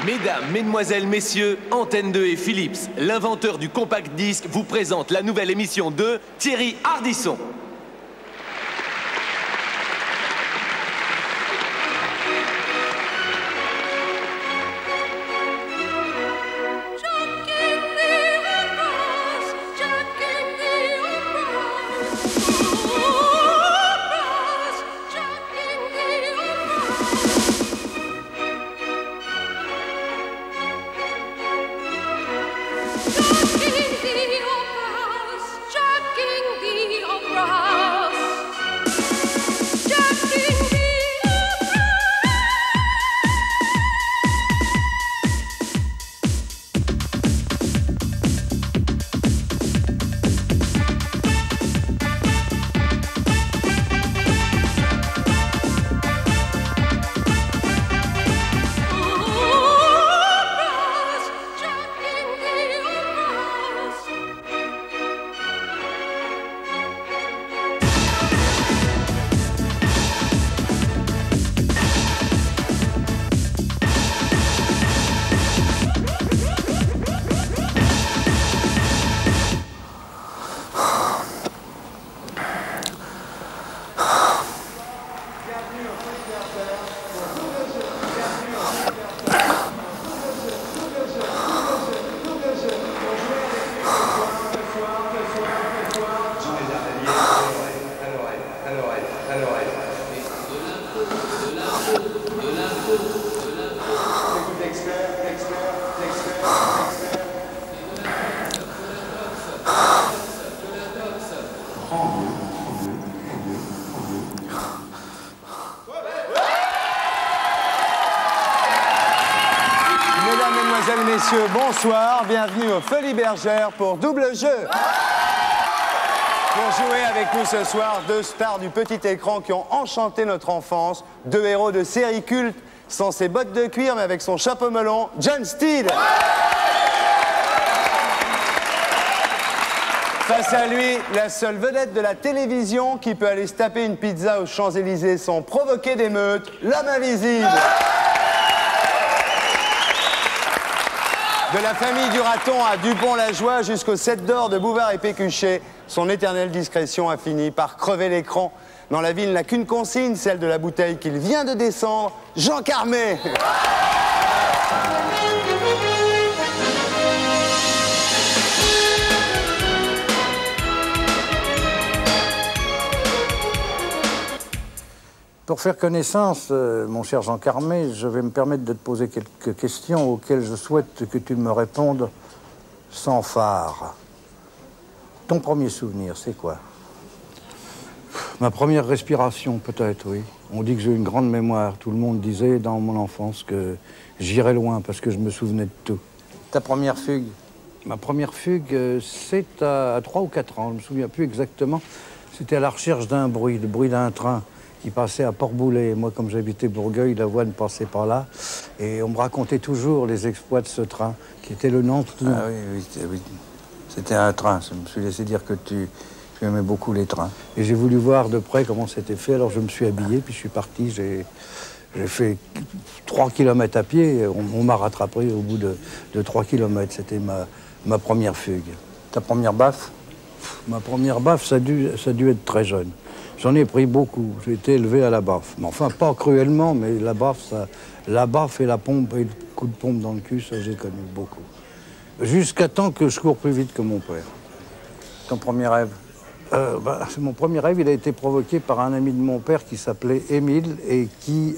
Mesdames, Mesdemoiselles, Messieurs, Antenne 2 et Philips, l'inventeur du compact disque, vous présente la nouvelle émission de Thierry Ardisson. Mesdames, Messieurs, bonsoir, bienvenue aux Folies Bergères pour Double Jeu. Pour jouer avec nous ce soir, deux stars du petit écran qui ont enchanté notre enfance, deux héros de série culte, sans ses bottes de cuir mais avec son chapeau melon, John Steele. Face à lui, la seule vedette de la télévision qui peut aller se taper une pizza aux Champs-Élysées sans provoquer d'émeute, l'homme invisible. De la famille du raton à Dupont-la-Joie jusqu'au 7 d'or de Bouvard et Pécuchet, son éternelle discrétion a fini par crever l'écran. Dans la ville n'a qu'une consigne, celle de la bouteille qu'il vient de descendre, Jean Carmet. Pour faire connaissance, mon cher Jean Carmet, je vais me permettre de te poser quelques questions auxquelles je souhaite que tu me répondes sans phare. Ton premier souvenir, c'est quoi? Ma première respiration, peut-être, oui. On dit que j'ai une grande mémoire. Tout le monde disait dans mon enfance que j'irais loin parce que je me souvenais de tout. Ta première fugue? Ma première fugue, c'est à 3 ou 4 ans, je ne me souviens plus exactement. C'était à la recherche d'un bruit, le bruit d'un train qui passait à Port-Boulet. Moi, comme j'habitais Bourgueil, la voie ne passait pas là. Et on me racontait toujours les exploits de ce train, qui était le Nantes. Ah oui. C'était un train. Je me suis laissé dire que tu aimais beaucoup les trains. Et j'ai voulu voir de près comment c'était fait. Alors je me suis habillé, puis je suis parti. J'ai fait 3 km à pied. On m'a rattrapé au bout de 3 km. C'était ma première fugue. Ta première baffe? Ma première baffe, ça a dû être très jeune. J'en ai pris beaucoup. J'ai été élevé à la baffe. Mais enfin, pas cruellement, mais la baffe et la pompe et le coup de pompe dans le cul, ça, j'ai connu beaucoup. Jusqu'à temps que je cours plus vite que mon père. Ton premier rêve? Mon premier rêve, il a été provoqué par un ami de mon père qui s'appelait Émile et qui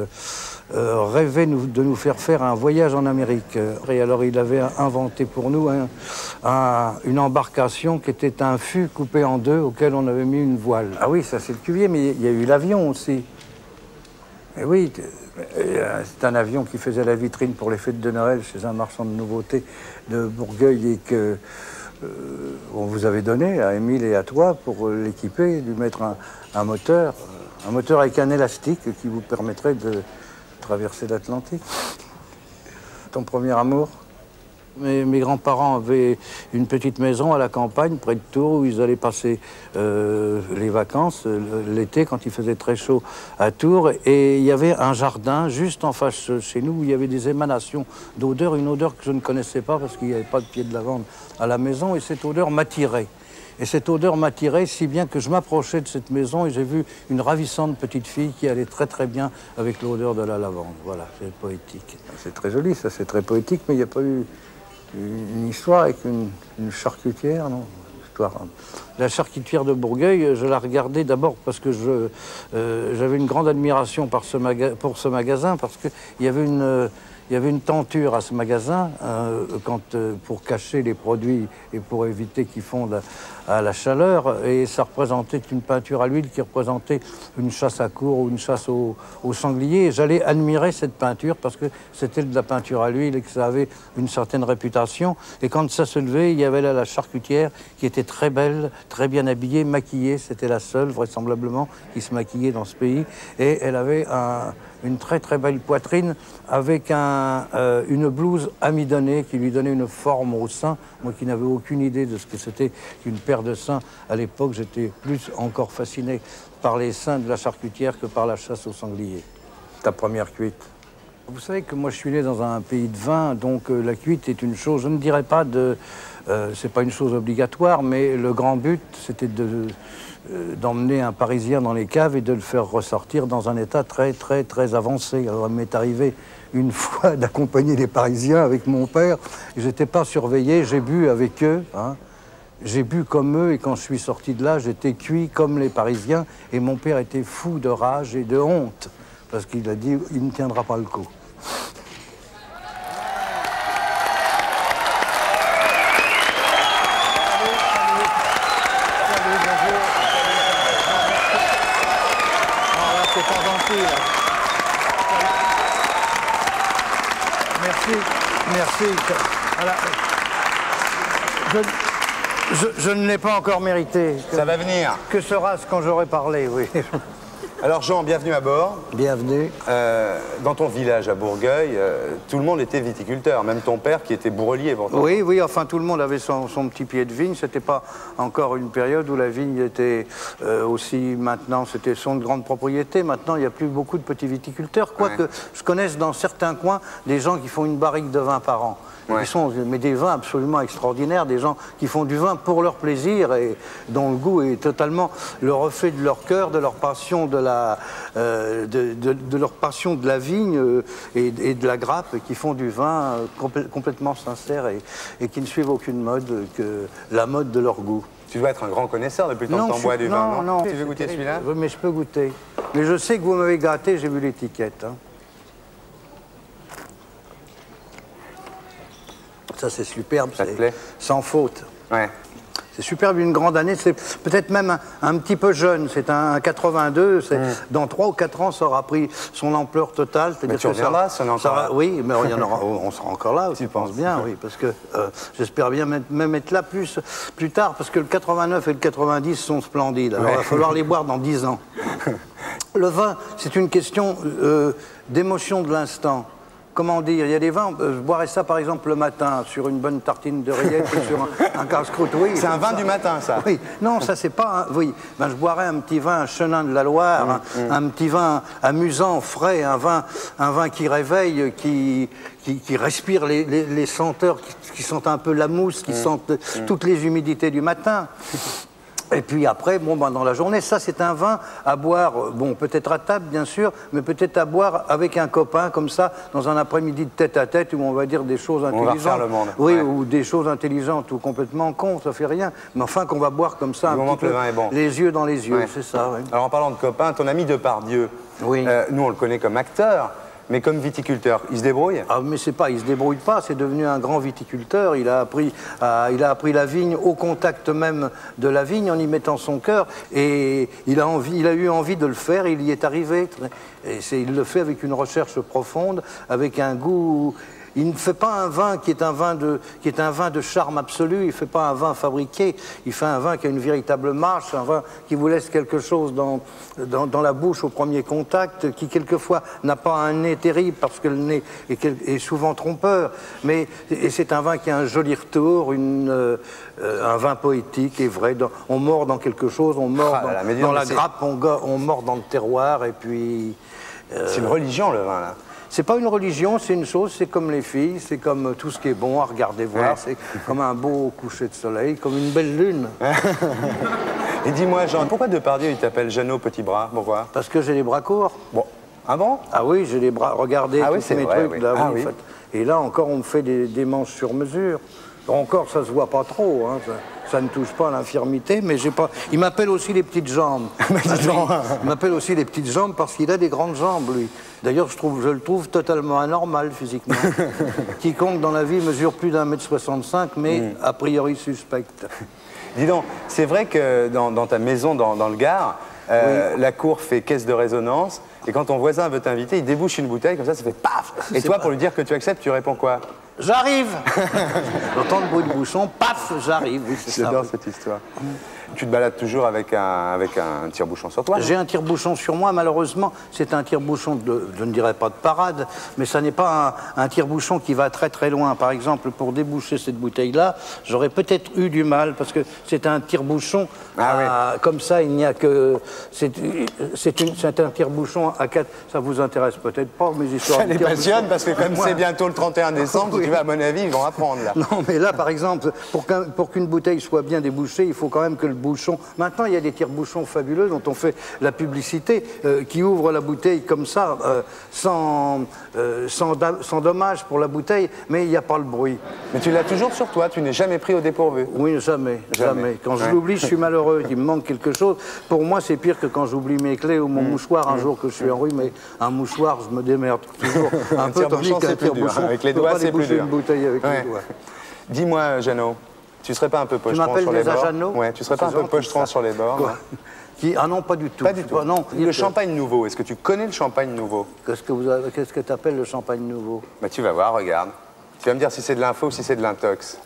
rêvait de nous faire un voyage en Amérique. Et alors, il avait inventé pour nous une embarcation qui était un fût coupé en deux auquel on avait mis une voile. Ah oui, ça c'est le cuvier, mais il y a eu l'avion aussi. Et oui, c'est un avion qui faisait la vitrine pour les fêtes de Noël chez un marchand de nouveautés de Bourgueil et que on vous avait donné à Émile et à toi pour l'équiper, lui mettre un moteur avec un élastique qui vous permettrait de traverser l'Atlantique. Ton premier amour? Mes grands-parents avaient une petite maison à la campagne, près de Tours, où ils allaient passer les vacances, l'été, quand il faisait très chaud à Tours. Et il y avait un jardin juste en face chez nous, où il y avait des émanations d'odeur, une odeur que je ne connaissais pas parce qu'il n'y avait pas de pied de lavande à la maison, et cette odeur m'attirait. Et cette odeur m'attirait si bien que je m'approchais de cette maison et j'ai vu une ravissante petite fille qui allait très très bien avec l'odeur de la lavande. Voilà, c'est poétique. C'est très joli, ça, c'est très poétique, mais il n'y a pas eu une histoire avec une charcutière, non? La charcutière de Bourgueil, je la regardais d'abord parce que j'avais une grande admiration pour ce magasin, parce qu'il y avait une tenture à ce magasin pour cacher les produits et pour éviter qu'ils fondent à la chaleur. Et ça représentait une peinture à l'huile qui représentait une chasse à courre ou une chasse au sanglier. Et j'allais admirer cette peinture parce que c'était de la peinture à l'huile et que ça avait une certaine réputation. Et quand ça se levait, il y avait là la charcutière qui était très belle, très bien habillée, maquillée. C'était la seule, vraisemblablement, qui se maquillait dans ce pays. Et elle avait une très très belle poitrine avec une blouse amidonnée qui lui donnait une forme au sein. Moi qui n'avais aucune idée de ce que c'était qu'une paire de seins à l'époque, j'étais plus encore fasciné par les seins de la charcutière que par la chasse au sanglier. Ta première cuite? Vous savez que moi je suis né dans un pays de vin, donc la cuite est une chose, je ne dirais pas c'est pas une chose obligatoire, mais le grand but c'était d'emmener un Parisien dans les caves et de le faire ressortir dans un état très très très avancé. Alors il m'est arrivé une fois d'accompagner les Parisiens avec mon père, j'étais pas surveillé, j'ai bu avec eux, hein. J'ai bu comme eux et quand je suis sorti de là, j'étais cuit comme les Parisiens et mon père était fou de rage et de honte parce qu'il a dit il ne tiendra pas le coup. Merci. Voilà. Je ne l'ai pas encore mérité. Ça va venir. Que sera-ce quand j'aurai parlé, oui. Alors Jean, bienvenue à bord. Bienvenue. Dans ton village à Bourgueil, tout le monde était viticulteur, même ton père qui était bourrelier. Pourtant. Oui, enfin tout le monde avait son petit pied de vigne. C'était pas encore une période où la vigne était aussi maintenant, c'était son grande propriété. Maintenant, il n'y a plus beaucoup de petits viticulteurs, quoique je connaisse dans certains coins des gens qui font une barrique de vin par an. Ouais. Mais des vins absolument extraordinaires, des gens qui font du vin pour leur plaisir et dont le goût est totalement le reflet de leur cœur, de leur passion de leur passion de la vigne et de la grappe, et qui font du vin complètement sincère et qui ne suivent aucune mode que la mode de leur goût. Tu dois être un grand connaisseur depuis le temps que tu en bois du vin, non? Tu veux goûter celui-là? Oui, mais je peux goûter. Mais je sais que vous m'avez gâté, j'ai vu l'étiquette. Hein. Ça, c'est superbe, c'est sans faute. Ouais. C'est superbe, une grande année, c'est peut-être même un petit peu jeune, c'est un 82, dans 3 ou 4 ans, ça aura pris son ampleur totale. Mais tu reviendras, ça en est encore là. Oui, mais il y en aura, on sera encore là, tu penses bien, oui, parce que j'espère bien même être là plus tard, parce que le 89 et le 90 sont splendides, alors il va falloir les boire dans 10 ans. Le vin, c'est une question d'émotion de l'instant. Comment dire, il y a des vins, je boirais ça par exemple le matin sur une bonne tartine de rillettes et sur un casse-croûte. Oui, c'est un vin du matin, ça. Oui, non, ça c'est pas. Oui, ben, je boirais un petit vin Chenin de la Loire, un petit vin amusant, frais, un vin qui réveille, qui respire les senteurs, qui sentent un peu la mousse, qui sentent toutes les humidités du matin. Et puis après, bon, ben, dans la journée, ça c'est un vin à boire, bon, peut-être à table bien sûr, mais peut-être à boire avec un copain comme ça, dans un après-midi de tête à tête où on va dire des choses intelligentes. On va refaire le monde. Oui, ouais. Ou des choses intelligentes ou complètement cons, ça fait rien. Mais enfin qu'on va boire comme ça, un petit peu, le vin est bon. Les yeux dans les yeux, c'est ça. Ouais. Alors en parlant de copain, ton ami Depardieu, nous on le connaît comme acteur. Mais comme viticulteur, il se débrouille? Ah, mais c'est pas, il se débrouille pas, c'est devenu un grand viticulteur. Il a appris la vigne au contact même de la vigne en y mettant son cœur. Et il a eu envie de le faire, il y est arrivé. Et il le fait avec une recherche profonde, avec un goût. Il ne fait pas un vin qui est un vin de charme absolu, il ne fait pas un vin fabriqué, il fait un vin qui a une véritable marche, un vin qui vous laisse quelque chose dans la bouche au premier contact, qui quelquefois n'a pas un nez terrible parce que le nez est souvent trompeur, mais c'est un vin qui a un joli retour, un vin poétique et vrai. On mord dans quelque chose, on mord dans la grappe, on mord dans le terroir et puis... C'est une religion le vin là. C'est pas une religion, c'est une chose, c'est comme les filles, c'est comme tout ce qui est bon à regarder voir, c'est comme un beau coucher de soleil, comme une belle lune. Et dis-moi, Jean, pourquoi Depardieu il t'appelle Jeannot Petit Bras? Pourquoi? Parce que j'ai les bras courts. Bon. Ah bon? Ah oui, j'ai les bras, regardez tous mes trucs. Oui. Là, ah, oui, oui. Et là encore, on me fait des manches sur mesure. Encore, ça se voit pas trop, hein, ça ne touche pas à l'infirmité, mais j'ai pas... Il m'appelle aussi les petites jambes. Il m'appelle aussi les petites jambes parce qu'il a des grandes jambes, lui. D'ailleurs, je le trouve totalement anormal physiquement. Quiconque dans la vie mesure plus d'1,65 m, mais a priori suspecte. Dis donc, c'est vrai que dans ta maison, dans le Gard, la cour fait caisse de résonance, et quand ton voisin veut t'inviter, il débouche une bouteille, comme ça fait paf. Et toi, pour lui dire que tu acceptes, tu réponds quoi? J'arrive. J'entends le bruit de bouchon, paf, j'arrive. Oui, j'adore cette histoire. Tu te balades toujours avec un tire-bouchon sur toi? J'ai un tire-bouchon sur moi, malheureusement. C'est un tire-bouchon, je ne dirais pas de parade, mais ça n'est pas un tire-bouchon qui va très très loin. Par exemple, pour déboucher cette bouteille-là, j'aurais peut-être eu du mal, parce que c'est un tire-bouchon, comme ça, il n'y a que... C'est un tire-bouchon à 4... Ça vous intéresse peut-être pas, mes histoires. Ça les passionne, parce que comme c'est bientôt le 31 décembre, tu vas, à mon avis, ils vont apprendre, là. Non, mais là, par exemple, pour qu'une bouteille soit bien débouchée, il faut quand même que le bouchon... Maintenant, il y a des tire-bouchons fabuleux dont on fait la publicité, qui ouvrent la bouteille comme ça, sans dommage pour la bouteille, mais il n'y a pas le bruit. Mais tu l'as toujours sur toi, tu n'es jamais pris au dépourvu? Oui, jamais. Quand je l'oublie, je suis malheureux, il me manque quelque chose. Pour moi, c'est pire que quand j'oublie mes clés ou mon mouchoir un jour que je suis enrhumé. Un mouchoir, je me démerde toujours un peu, tandis qu'un tire-bouchon, avec les doigts, c'est plus dur. Une bouteille avec les doigts. Dis-moi, Jeannot, tu serais pas un peu pochetron sur les bords? Ouais, tu serais pas un peu pochetron sur les bords? Ah non, pas du tout. Pas du tout. Non. Le champagne nouveau, est-ce que tu connais le champagne nouveau? Qu'est-ce que tu appelles le champagne nouveau? Bah tu vas voir, regarde. Tu vas me dire si c'est de l'info ou si c'est de l'intox.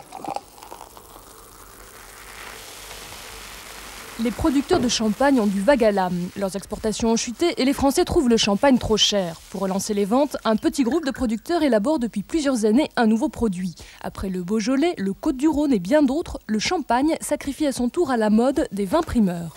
Les producteurs de champagne ont du vague à l'âme. Leurs exportations ont chuté et les Français trouvent le champagne trop cher. Pour relancer les ventes, un petit groupe de producteurs élabore depuis plusieurs années un nouveau produit. Après le Beaujolais, le Côtes-du-Rhône et bien d'autres, le champagne sacrifie à son tour à la mode des vins primeurs.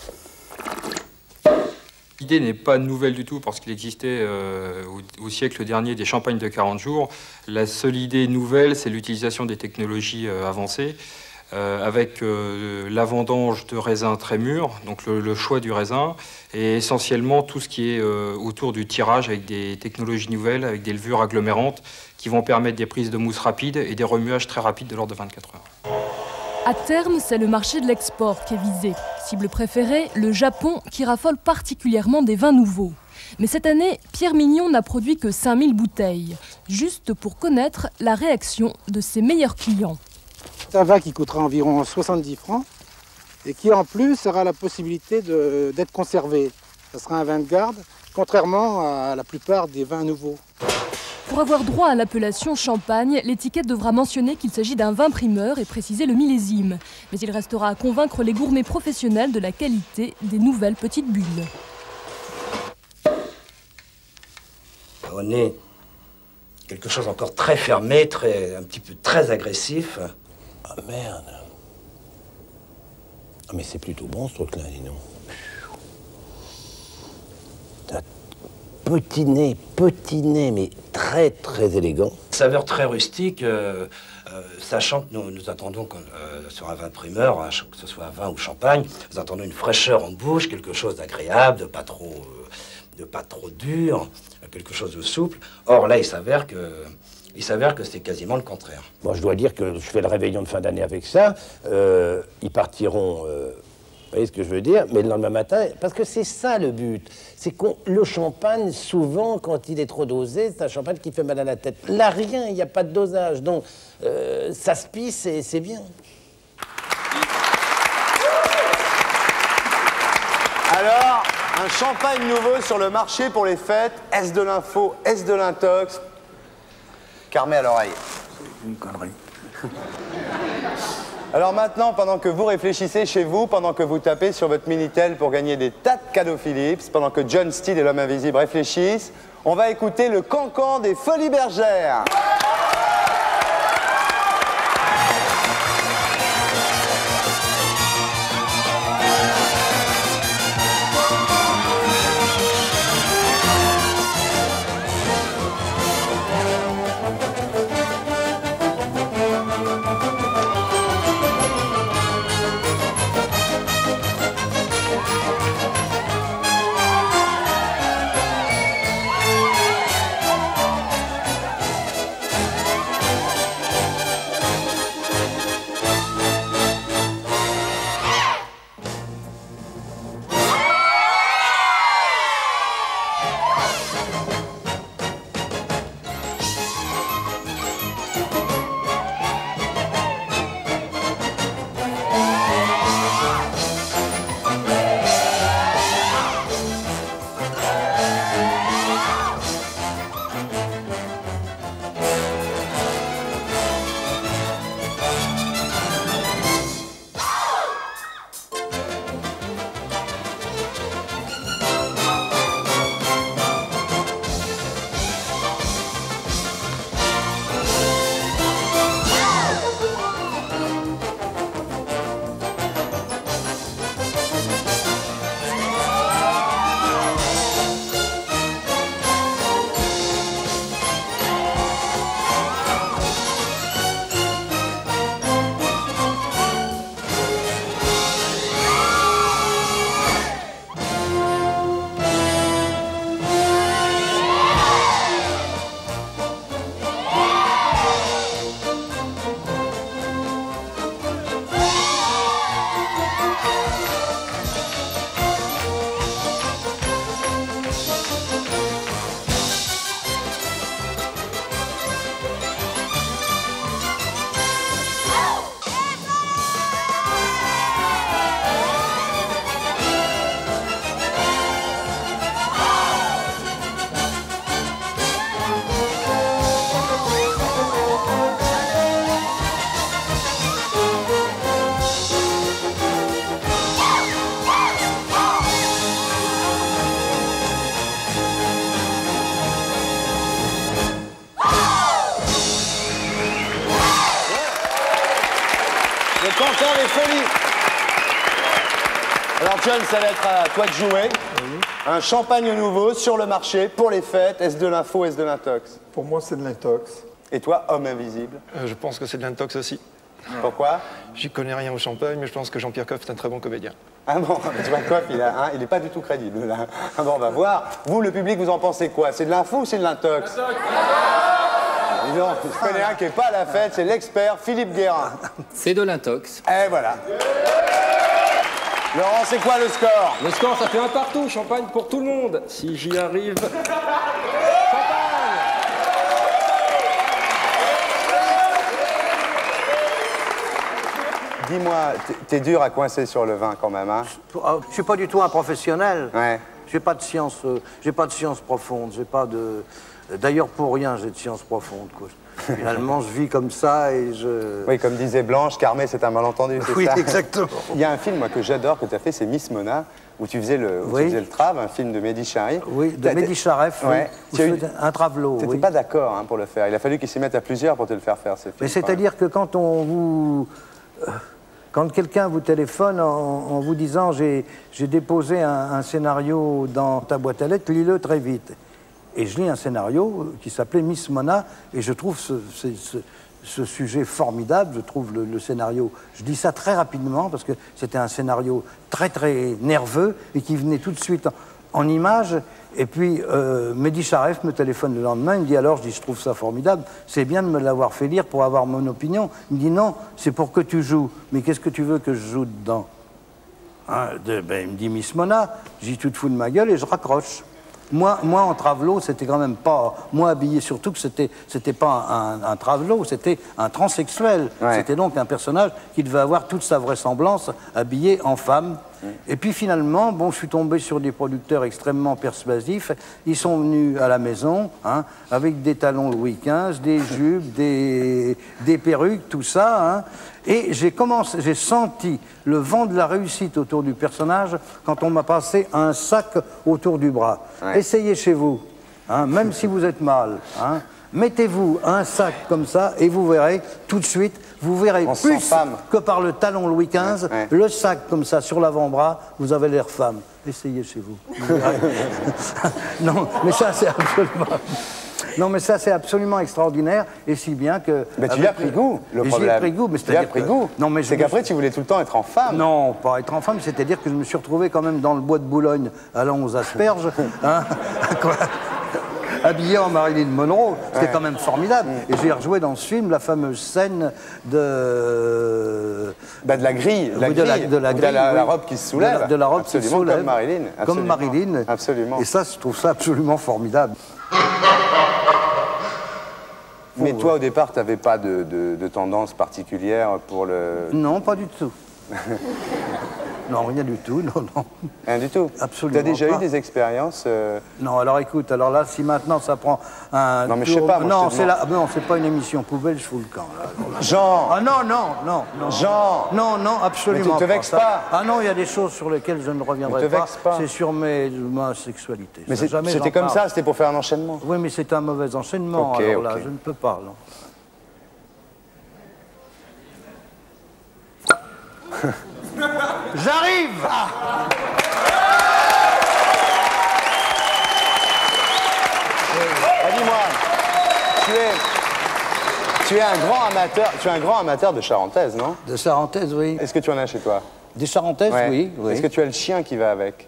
L'idée n'est pas nouvelle du tout parce qu'il existait au siècle dernier des champagnes de 40 jours. La seule idée nouvelle, c'est l'utilisation des technologies avancées. Avec la vendange de raisins très mûrs, donc le choix du raisin, et essentiellement tout ce qui est autour du tirage avec des technologies nouvelles, avec des levures agglomérantes qui vont permettre des prises de mousse rapides et des remuages très rapides de l'ordre de 24 heures. À terme, c'est le marché de l'export qui est visé. Cible préférée, le Japon, qui raffole particulièrement des vins nouveaux. Mais cette année, Pierre Mignon n'a produit que 5000 bouteilles, juste pour connaître la réaction de ses meilleurs clients. C'est un vin qui coûtera environ 70 francs et qui en plus aura la possibilité d'être conservé. Ce sera un vin de garde, contrairement à la plupart des vins nouveaux. Pour avoir droit à l'appellation champagne, l'étiquette devra mentionner qu'il s'agit d'un vin primeur et préciser le millésime. Mais il restera à convaincre les gourmets professionnels de la qualité des nouvelles petites bulles. On est quelque chose encore très fermé, un petit peu très agressif. Ah merde. Ah mais c'est plutôt bon ce truc-là, dis donc. T'as petit nez, mais très très élégant. Saveur très rustique, sachant que nous attendons sur un vin primeur, hein, que ce soit vin ou champagne, nous attendons une fraîcheur en bouche, quelque chose d'agréable, de pas trop dur, quelque chose de souple. Or là, il s'avère que c'est quasiment le contraire. Moi, je dois dire que je fais le réveillon de fin d'année avec ça. Ils partiront, vous voyez ce que je veux dire, mais le lendemain matin, parce que c'est ça le but. C'est que le champagne, souvent, quand il est trop dosé, c'est un champagne qui fait mal à la tête. Là, rien, il n'y a pas de dosage. Donc, ça se pisse et c'est bien. Alors, un champagne nouveau sur le marché pour les fêtes. Est-ce de l'info? Est-ce de l'intox? Carmet à l'oreille. C'est une connerie. Alors maintenant, pendant que vous réfléchissez chez vous, pendant que vous tapez sur votre Minitel pour gagner des tas de cadeaux Philips, pendant que John Steed et l'homme invisible réfléchissent, on va écouter le cancan des Folies Bergères. Le cancan des Folies. Alors John, ça va être à toi de jouer. Oui. Un champagne nouveau sur le marché pour les fêtes. Est-ce de l'info, est-ce de l'intox? Pour moi, c'est de l'intox. Et toi, homme invisible? Je pense que c'est de l'intox aussi. Pourquoi? J'y connais rien au champagne, mais je pense que Jean-Pierre Coff est un très bon comédien. Ah bon, tu vois, Coff, il n'est pas du tout crédible, là. Ah bon, on va voir. Vous, le public, vous en pensez quoi? C'est de l'info ou c'est de l'intox? Non, je connais un qui n'est pas à la fête, c'est l'expert Philippe Guérin. C'est de l'intox. Et voilà. Laurent, c'est quoi le score? Le score, ça fait un partout, champagne pour tout le monde. Si j'y arrive... Dis-moi, t'es dur à coincer sur le vin quand même, hein? Je suis pas du tout un professionnel. Ouais. J'ai pas de science profonde. J'ai pas de. D'ailleurs, pour rien, j'ai de science profonde, quoi. Finalement, je vis comme ça et je... Oui, comme disait Blanche, Carmet, c'est un malentendu, c'est oui, ça? Oui, exactement. Il y a un film, moi, que j'adore, que tu as fait, c'est Miss Mona, où tu faisais le trave, un film de Mehdi Chari. Oui, de Mehdi Charef, ouais. Oui. Un travelot, Tu n'étais pas d'accord pour le faire. Il a fallu qu'il s'y mette à plusieurs pour te le faire faire, ce film. Mais c'est-à-dire que quand on vous... Quand quelqu'un vous téléphone en vous disant « j'ai déposé un scénario dans ta boîte à lettres, lis-le très vite ». Et je lis un scénario qui s'appelait Miss Mona, et je trouve ce sujet formidable, je trouve le scénario... Je dis ça très rapidement, parce que c'était un scénario très très nerveux, et qui venait tout de suite en images. Et puis, Mehdi Charef me téléphone le lendemain, il me dit « Alors, je dis, je trouve ça formidable, c'est bien de me l'avoir fait lire pour avoir mon opinion. » Il me dit « Non, c'est pour que tu joues. Mais qu'est-ce que tu veux que je joue dedans ?» Il me dit « Miss Mona. » Je dis « Tu te fous de ma gueule » et je raccroche. Moi, en travelot, c'était quand même pas... Moi, habillé, surtout que c'était pas un travelot, c'était un transsexuel. Ouais. C'était donc un personnage qui devait avoir toute sa vraisemblance habillé en femme. Et puis finalement, bon, je suis tombé sur des producteurs extrêmement persuasifs. Ils sont venus à la maison, hein, avec des talons Louis XV, des jupes, des perruques, tout ça. Hein. Et j'ai senti le vent de la réussite autour du personnage quand on m'a passé un sac autour du bras. Ouais. Essayez chez vous, hein, même si vous êtes mâle. Hein, mettez-vous un sac comme ça et vous verrez tout de suite, vous verrez plus que par le talon Louis XV, le sac comme ça sur l'avant-bras, vous avez l'air femme. Essayez chez vous. Non, mais ça c'est absolument... Non, mais ça, c'est absolument extraordinaire, et si bien que... Mais tu y as pris goût, le problème. J'y ai pris goût, mais c'est-à-dire pris goût. Non, mais c'est qu'après, tu voulais tout le temps être en femme. Non, pas être en femme, c'est-à-dire que je me suis retrouvé quand même dans le bois de Boulogne, allant aux asperges, hein, habillé en Marilyn Monroe, c'était quand même formidable. Et j'ai rejoué dans ce film la fameuse scène de... Bah, de la grille, de la robe qui se soulève. De la robe qui se soulève. Comme Marilyn. Comme Marilyn. Absolument. Et ça, je trouve ça absolument formidable. Mais toi, au départ, tu n'avais pas de tendance particulière pour le... Non, pas du tout. Non, rien du tout, non. Rien du tout? Absolument. Tu as déjà eu des expériences Non, alors écoute, alors là, si maintenant ça prend un... Non, mais je sais pas, moi, non, c'est pas une émission poubelle, je fous le camp. Là. Jean! Ah non. Jean! Non, absolument pas. Mais tu te vexes pas? Ah non, il y a des choses sur lesquelles je ne reviendrai pas. C'est sur ma sexualité. Mais c'était comme ça, c'était pour faire un enchaînement? Oui, mais c'est un mauvais enchaînement, alors là, je ne peux pas, non. J'arrive! Dis-moi, tu es un grand amateur de charentaise, non? De charentaise, oui. Est-ce que tu en as chez toi? Des charentaises, oui. Est-ce que tu as le chien qui va avec?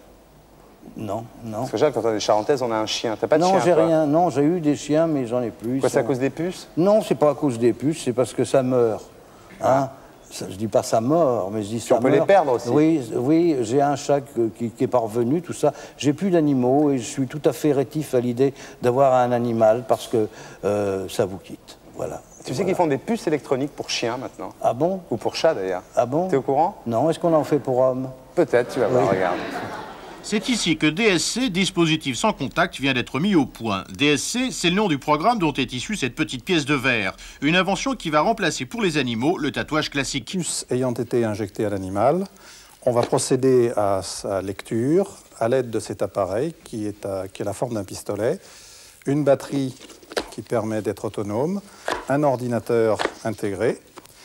Non. Parce que Jacques, quand on a des charentaises, on a un chien. T'as pas de chien? Non, j'ai rien. Non, j'ai eu des chiens, mais j'en ai plus. Pourquoi, c'est à cause des puces? Non, c'est pas à cause des puces, c'est parce que ça meurt. Hein? Ça, je dis pas ça mort, mais je dis ça meurt. On peut les perdre aussi. Oui, j'ai un chat qui est parvenu, tout ça. J'ai plus d'animaux et je suis tout à fait rétif à l'idée d'avoir un animal parce que ça vous quitte. Voilà. Tu sais qu'ils font des puces électroniques pour chiens maintenant? Ah bon? Ou pour chats d'ailleurs. Ah bon? T'es au courant? Non, est-ce qu'on en fait pour hommes? Peut-être, tu vas voir, regarde. C'est ici que DSC, dispositif sans contact, vient d'être mis au point. DSC, c'est le nom du programme dont est issue cette petite pièce de verre. Une invention qui va remplacer pour les animaux le tatouage classique. Puce ayant été injectée à l'animal, on va procéder à sa lecture à l'aide de cet appareil qui est la forme d'un pistolet, une batterie qui permet d'être autonome, un ordinateur intégré.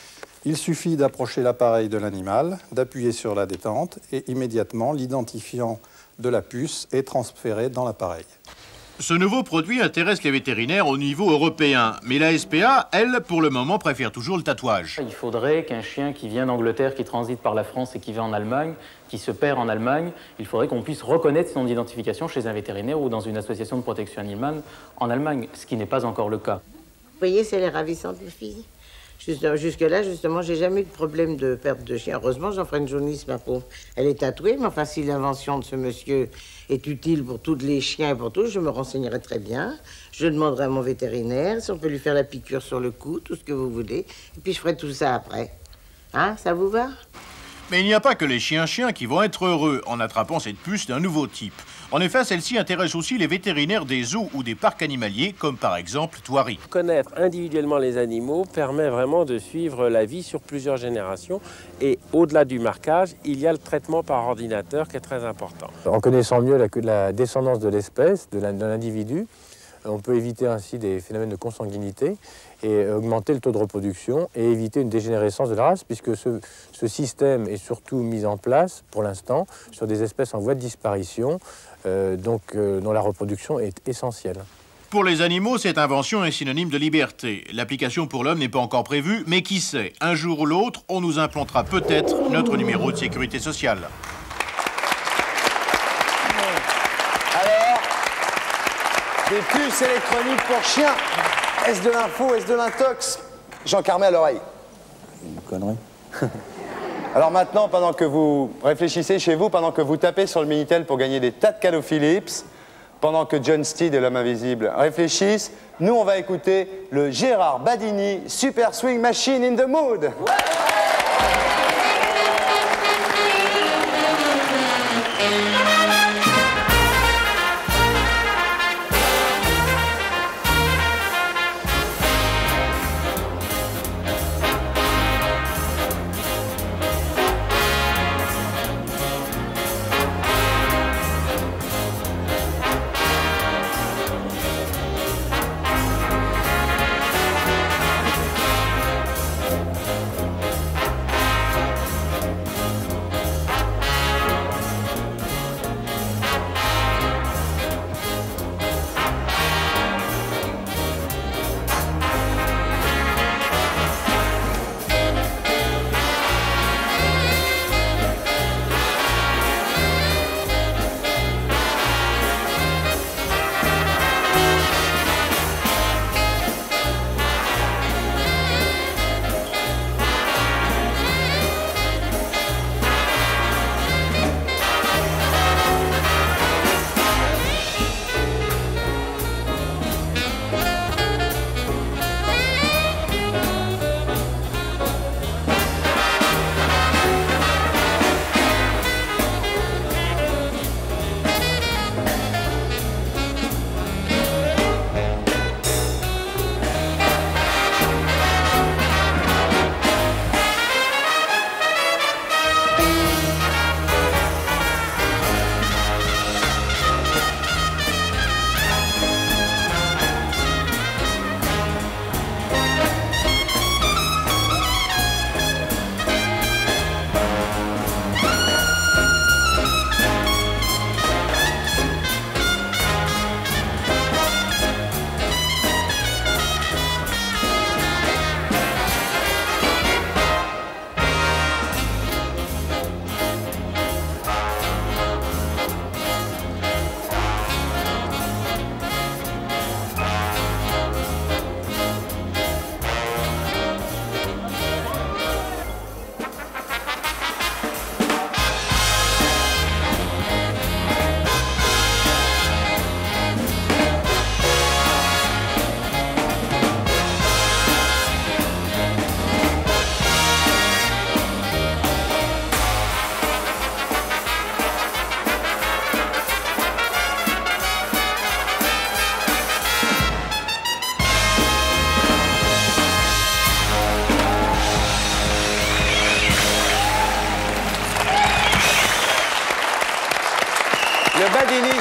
Il suffit d'approcher l'appareil de l'animal, d'appuyer sur la détente et immédiatement l'identifiant de la puce est transféré dans l'appareil. Ce nouveau produit intéresse les vétérinaires au niveau européen. Mais la SPA, elle, pour le moment, préfère toujours le tatouage. Il faudrait qu'un chien qui vient d'Angleterre, qui transite par la France et qui va en Allemagne, qui se perd en Allemagne, il faudrait qu'on puisse reconnaître son identification chez un vétérinaire ou dans une association de protection animale en Allemagne, ce qui n'est pas encore le cas. Vous voyez, c'est les ravissantes, les filles. Jusque-là, justement, j'ai jamais eu de problème de perte de chien. Heureusement, j'en ferai une jaunisse, ma pauvre. Elle est tatouée, mais enfin, si l'invention de ce monsieur est utile pour tous les chiens et pour tous, je me renseignerai très bien. Je demanderai à mon vétérinaire si on peut lui faire la piqûre sur le cou, tout ce que vous voulez. Et puis, je ferai tout ça après. Hein, ça vous va? Mais il n'y a pas que les chiens qui vont être heureux en attrapant cette puce d'un nouveau type. En effet, celle-ci intéresse aussi les vétérinaires des zoos ou des parcs animaliers, comme par exemple Thoiry. Connaître individuellement les animaux permet vraiment de suivre la vie sur plusieurs générations. Et au-delà du marquage, il y a le traitement par ordinateur qui est très important. En connaissant mieux la descendance de l'espèce, de l'individu, on peut éviter ainsi des phénomènes de consanguinité et augmenter le taux de reproduction et éviter une dégénérescence de la race, puisque ce système est surtout mis en place, pour l'instant, sur des espèces en voie de disparition, dont la reproduction est essentielle. Pour les animaux, cette invention est synonyme de liberté. L'application pour l'homme n'est pas encore prévue, mais qui sait, un jour ou l'autre, on nous implantera peut-être notre numéro de sécurité sociale. Alors, des puces électroniques pour chiens. Est-ce de l'info, est-ce de l'intox? Jean Carmet à l'oreille. Une connerie. Alors maintenant, pendant que vous réfléchissez chez vous, pendant que vous tapez sur le Minitel pour gagner des tas de cadeaux Philips, pendant que John Steed et l'homme invisible réfléchissent, nous, on va écouter le Gérard Badini Super Swing Machine in the Mood.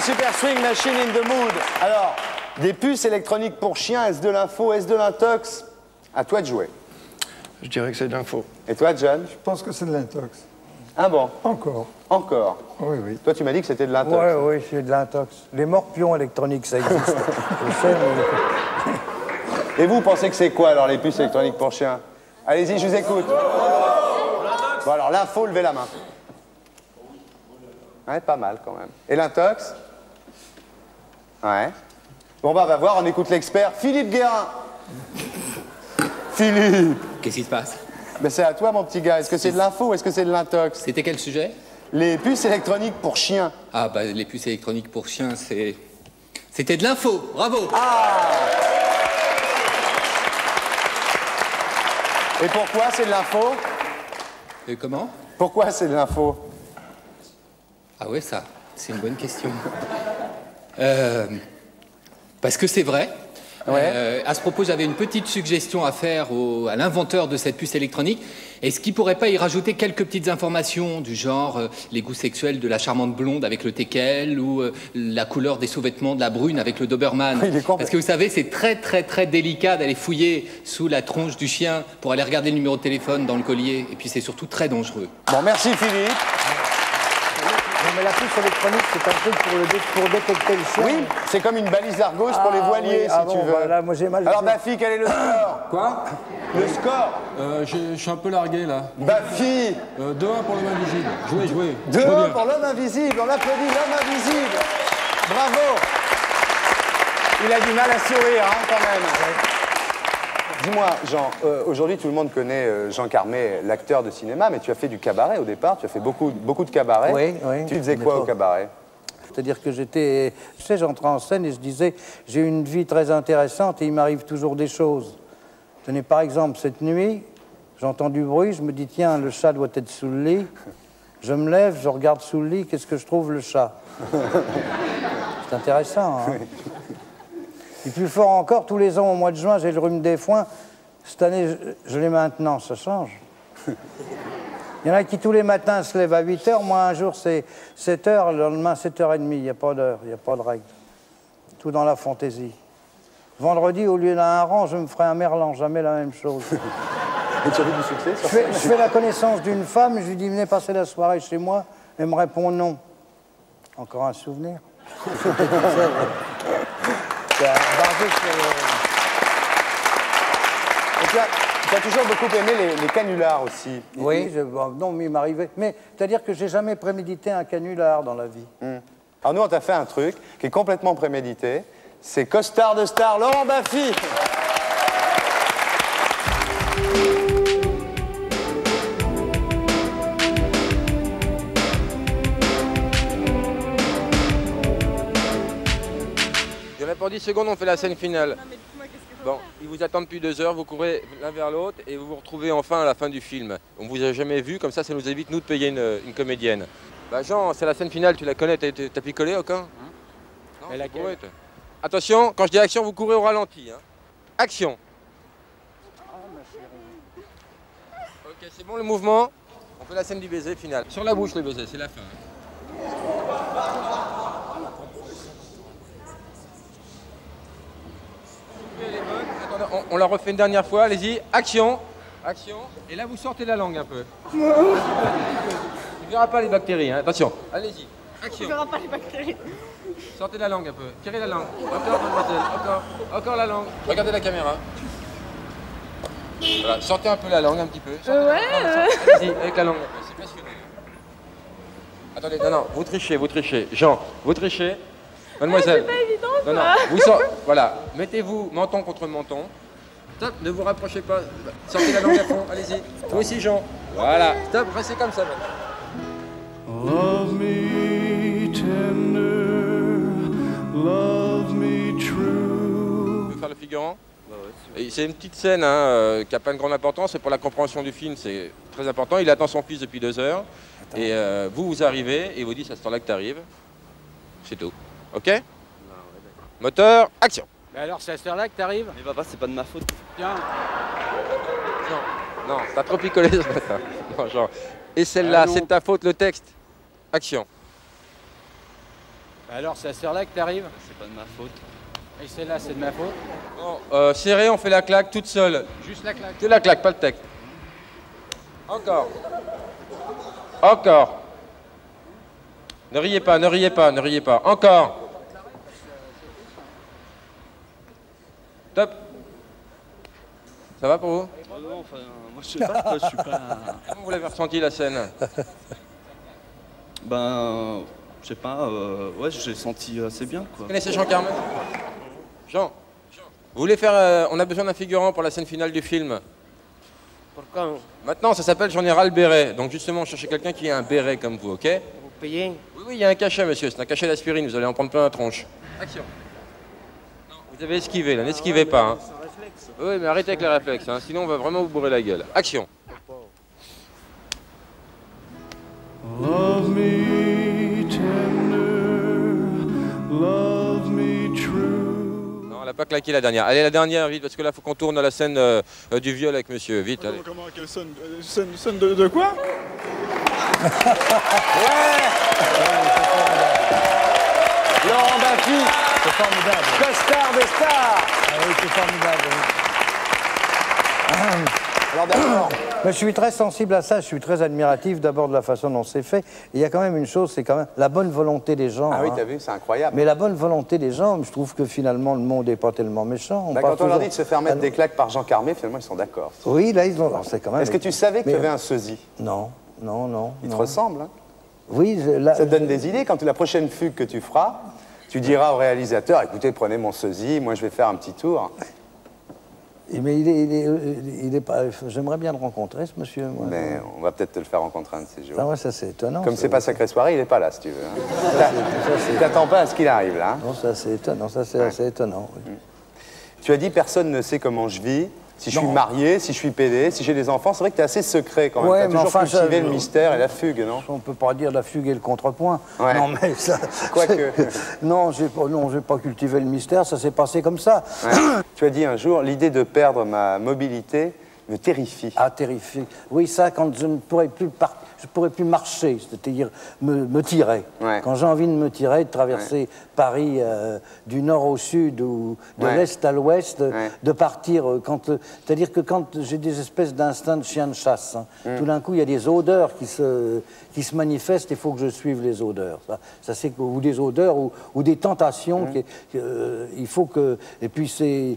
Super Swing Machine in the Mood. Alors, des puces électroniques pour chiens, est-ce de l'info, est-ce de l'intox? À toi de jouer. Je dirais que c'est de l'info. Et toi, John? Je pense que c'est de l'intox. Ah bon? Encore. Encore? Oui, oui. Toi, tu m'as dit que c'était de l'intox. Oui, oui, c'est de l'intox. Les morpions électroniques, ça existe. Je sais, mais... Et vous pensez que c'est quoi, alors, les puces électroniques pour chiens? Allez-y, je vous écoute. Bon, alors, l'info, levez la main. Ouais, pas mal, quand même. Et l'intox? Ouais. Bon, bah, on va voir, on écoute l'expert. Philippe Guérin. Philippe. Qu'est-ce qui se passe? Ben, c'est à toi, mon petit gars. Est-ce que c'est de l'info ou est-ce que c'est de l'intox? C'était quel sujet? Les puces électroniques pour chiens. Ah, bah, les puces électroniques pour chiens, c'est... C'était de l'info. Bravo. Ah! Et pourquoi c'est de l'info? Et comment? Pourquoi c'est de l'info? Ah ouais, ça, c'est une bonne question. Parce que c'est vrai. Ouais. À ce propos, j'avais une petite suggestion à faire à l'inventeur de cette puce électronique. Est-ce qu'il pourrait pas y rajouter quelques petites informations du genre les goûts sexuels de la charmante blonde avec le teckel ou la couleur des sous-vêtements de la brune avec le Doberman? Parce que vous savez, c'est très très très délicat d'aller fouiller sous la tronche du chien pour aller regarder le numéro de téléphone dans le collier. Et puis c'est surtout très dangereux. Bon, merci Philippe. Non, mais la puce électronique, c'est un truc pour détecter le chien. Oui, c'est comme une balise Argos pour les voiliers, si tu veux. Voilà, moi j'ai mal. Alors, Bafi, quel est le score? Quoi? Le score? Je suis un peu largué là. Bafi! 2-1 pour l'homme invisible. Jouez. 2-1 pour l'homme invisible. On applaudit l'homme invisible. Bravo! Il a du mal à sourire, hein, quand même. Dis-moi, Jean, aujourd'hui tout le monde connaît Jean Carmet, l'acteur de cinéma, mais tu as fait du cabaret au départ, tu as fait beaucoup de cabaret. Oui, oui. Tu faisais quoi au cabaret? C'est-à-dire que j'étais... Tu sais, j'entrais en scène et je disais, j'ai une vie très intéressante et il m'arrive toujours des choses. Tenez, par exemple, cette nuit, j'entends du bruit, je me dis, tiens, le chat doit être sous le lit. Je me lève, je regarde sous le lit, qu'est-ce que je trouve? Le chat. C'est intéressant, hein? Et plus fort encore, tous les ans, au mois de juin, j'ai le rhume des foins. Cette année, je l'ai maintenant, ça change. Il y en a qui, tous les matins, se lèvent à 8 h. Moi, un jour, c'est 7 h, le lendemain, 7 h 30. Il n'y a pas d'heure, il n'y a pas de règle. Tout dans la fantaisie. Vendredi, au lieu d'un rang, je me ferai un merlan, jamais la même chose. Et tu as eu du succès? Je fais la connaissance d'une femme, je lui dis, venez passer la soirée chez moi. Elle me répond non. Encore un souvenir? Tu as toujours beaucoup aimé les canulars aussi. Oui, non, mais il m'arrivait. Mais c'est-à-dire que j'ai jamais prémédité un canular dans la vie. Alors nous, on t'a fait un truc qui est complètement prémédité. C'est Costard de Star, Laurent Baffy. Pour 10 secondes, on fait la scène finale. Bon, ils vous attendent depuis 2 heures, vous courez l'un vers l'autre et vous vous retrouvez enfin à la fin du film. On vous a jamais vu, comme ça nous évite, nous, de payer une comédienne. Bah Jean, c'est la scène finale, tu la connais, t'as picolé au camp? Non, laquelle? Attention, quand je dis action, vous courez au ralenti. Hein. Action. Ok, c'est bon le mouvement. On fait la scène du baiser final. Sur la bouche le baiser, c'est la fin. On la refait une dernière fois, allez-y, action, action, et là vous sortez la langue un peu. Tu ne verras pas les bactéries, hein. Attention, allez-y, action. Tu ne verras pas les bactéries. Sortez la langue un peu, tirez la langue, encore mademoiselle, encore la langue. Regardez la caméra. Voilà, sortez un peu la langue un petit peu. Allez-y, avec la langue, c'est passionnant. Attendez, non, vous trichez, Jean, vous trichez. Mademoiselle. C'est pas évident, non, vous sortez. Voilà, mettez-vous menton contre menton. Stop, ne vous rapprochez pas. Sortez la langue à fond, allez-y. Toi aussi, Jean. Voilà, stop, restez comme ça maintenant. Love me tender, love me true. Tu veux faire le figurant? C'est une petite scène hein, qui n'a pas une grande importance, c'est pour la compréhension du film, c'est très important. Il attend son fils depuis 2 heures. Et vous arrivez et vous dites à ce temps-là que tu arrives. C'est tout. Ok? Moteur, action. Mais alors, c'est à cette heure-là que t'arrives? Mais papa, c'est pas de ma faute. Tiens. Non, t'as trop picolé ce matin. Non, genre. Et celle-là, c'est de ta faute, le texte. Action. Alors, c'est à cette heure-là que t'arrives? C'est pas de ma faute. Et celle-là, c'est de ma faute? Bon, serré, on fait la claque toute seule. Juste la claque? Que la claque, pas le texte. Encore. Encore. Ne riez pas, ne riez pas, ne riez pas. Encore. Top. Ça va pour vous? Non, enfin, moi je sais pas, je suis pas... Comment vous l'avez ressenti la scène? Ben, je sais pas, ouais, j'ai senti assez bien, quoi. Vous connaissez Jean Carmet? Jean, vous voulez faire... on a besoin d'un figurant pour la scène finale du film. Pourquoi? Maintenant, ça s'appelle Général Béret. Donc justement, on cherchait quelqu'un qui a un béret comme vous, ok? Vous payez? Oui, oui, il y a un cachet, monsieur. C'est un cachet d'aspirine. Vous allez en prendre plein la tronche. Action. Non, vous avez esquivé, là. N'esquivez pas, hein. Oui, mais arrêtez avec les réflexes, hein. Sinon on va vraiment vous bourrer la gueule. Action. Love me tender, love me true. Non, elle n'a pas claqué la dernière. Allez, la dernière, vite, parce que là, il faut qu'on tourne à la scène du viol avec monsieur. Vite, allez. Comment, quelle scène de quoi? Laurent Baffy, C'est formidable. costard de star. Ah oui, c'est formidable. Oui. Alors d'abord, Mais je suis très sensible à ça, je suis très admiratif d'abord de la façon dont c'est fait. Il y a quand même une chose, c'est quand même la bonne volonté des gens. ah oui, hein. t'as vu, c'est incroyable. Mais la bonne volonté des gens, je trouve que finalement le monde n'est pas tellement méchant. Bah, quand on leur dit de se faire mettre des claques par Jean Carmet, finalement ils sont d'accord. Oui, là ils ont. C'est quand même. Est-ce que tu savais que tu avais un sosie? Non, non, non. Il te non. ressemble, hein? Oui, là... Ça te donne des idées. Quand la prochaine fugue que tu feras, tu diras au réalisateur, écoutez, prenez mon sosie, moi je vais faire un petit tour. Mais il est pas. J'aimerais bien le rencontrer, ce monsieur. Moi. Mais on va peut-être te le faire rencontrer un de ces jours. Ah ouais, ça c'est étonnant. Comme c'est pas Sacrée Soirée, il est pas là, si tu veux. Hein. T'attends pas à ce qu'il arrive, là. Hein. Non, ça c'est étonnant, ça c'est assez étonnant. Oui. Tu as dit, personne ne sait comment je vis, si je suis marié, si je suis pédé, si j'ai des enfants. C'est vrai que tu es assez secret quand même. Ouais, tu as toujours enfin, cultivé le mystère et la fugue, non? On peut pas dire la fugue et le contrepoint. Ouais. Non, mais ça... Quoique. Non, j'ai pas cultivé le mystère, ça s'est passé comme ça. Ouais. Tu as dit un jour, l'idée de perdre ma mobilité me terrifie. Ah, terrifie. Oui, ça, quand je ne pourrais plus je pourrais plus marcher, c'est-à-dire me tirer. Ouais. Quand j'ai envie de me tirer, de traverser Paris du nord au sud ou de l'est à l'ouest, de partir, c'est-à-dire que quand j'ai des espèces d'instinct de chien de chasse, hein, tout d'un coup il y a des odeurs qui se manifestent, il faut que je suive les odeurs. Ça c'est, ou des odeurs ou des tentations, il faut que... Et puis c'est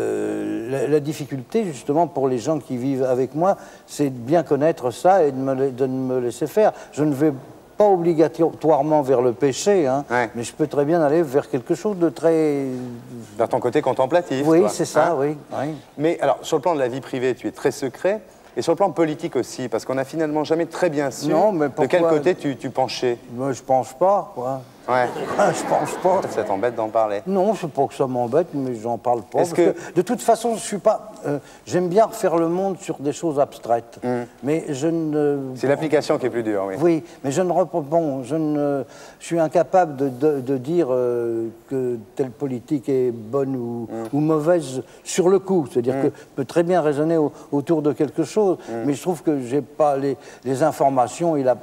la difficulté justement pour les gens qui vivent avec moi, c'est de bien connaître ça et de me laisser faire. Je ne vais pas obligatoirement vers le péché, hein, mais je peux très bien aller vers quelque chose de très... Vers ton côté contemplatif. Oui, toi, c'est ça, hein. oui. Mais alors, sur le plan de la vie privée, tu es très secret, et sur le plan politique aussi, parce qu'on n'a finalement jamais très bien su de quel côté tu penchais. Moi, je penche pas, quoi. Ouais. Je pense pas. Ça t'embête d'en parler? Non, c'est pas que ça m'embête, mais j'en parle pas. Parce que de toute façon, je suis pas. J'aime bien refaire le monde sur des choses abstraites, mais je ne. C'est l'application qui est plus dure, oui. Oui, mais je ne. Bon, je suis incapable de dire que telle politique est bonne ou mauvaise sur le coup. C'est-à-dire que je peux très bien raisonner autour de quelque chose, mais je trouve que j'ai pas les informations et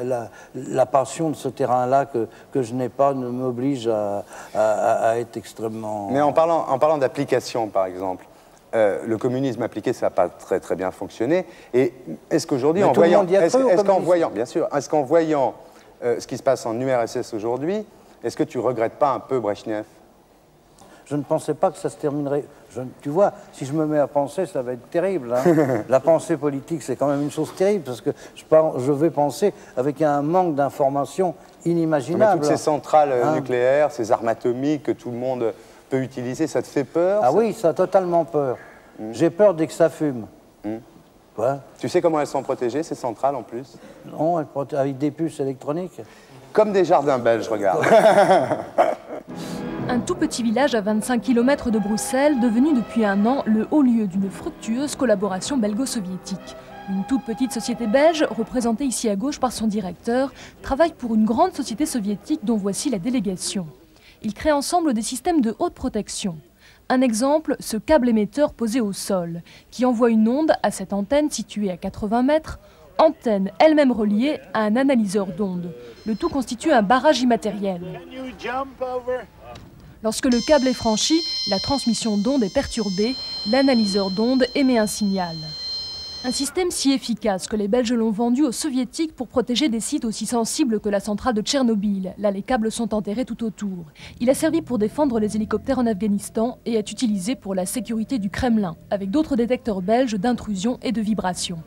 la passion de ce terrain-là que je n'ai pas ne m'oblige à être extrêmement... Mais en parlant d'application, par exemple, le communisme appliqué, ça n'a pas très très bien fonctionné. Et est-ce qu'aujourd'hui, en voyant... Bien sûr, est-ce qu'en voyant ce qui se passe en URSS aujourd'hui, est-ce que tu regrettes pas un peu Brejnev? Je ne pensais pas que ça se terminerait... tu vois, si je me mets à penser, ça va être terrible. Hein. La pensée politique, c'est quand même une chose terrible, parce que je vais penser avec un manque d'informations inimaginable. Mais toutes ces centrales nucléaires, ces armes atomiques que tout le monde peut utiliser, ça te fait peur? Ah oui, ça a totalement peur. J'ai peur dès que ça fume. Ouais. Tu sais comment elles sont protégées, ces centrales, en plus? Non, avec des puces électroniques. Comme des jardins belges, regarde. Un tout petit village à 25 km de Bruxelles, devenu depuis un an le haut lieu d'une fructueuse collaboration belgo-soviétique. Une toute petite société belge, représentée ici à gauche par son directeur, travaille pour une grande société soviétique dont voici la délégation. Ils créent ensemble des systèmes de haute protection. Un exemple, ce câble émetteur posé au sol, qui envoie une onde à cette antenne située à 80 mètres antenne elle-même reliée à un analyseur d'ondes. Le tout constitue un barrage immatériel. Lorsque le câble est franchi, la transmission d'ondes est perturbée, l'analyseur d'ondes émet un signal. Un système si efficace que les Belges l'ont vendu aux Soviétiques pour protéger des sites aussi sensibles que la centrale de Tchernobyl. Là, les câbles sont enterrés tout autour. Il a servi pour défendre les hélicoptères en Afghanistan et est utilisé pour la sécurité du Kremlin, avec d'autres détecteurs belges d'intrusion et de vibration.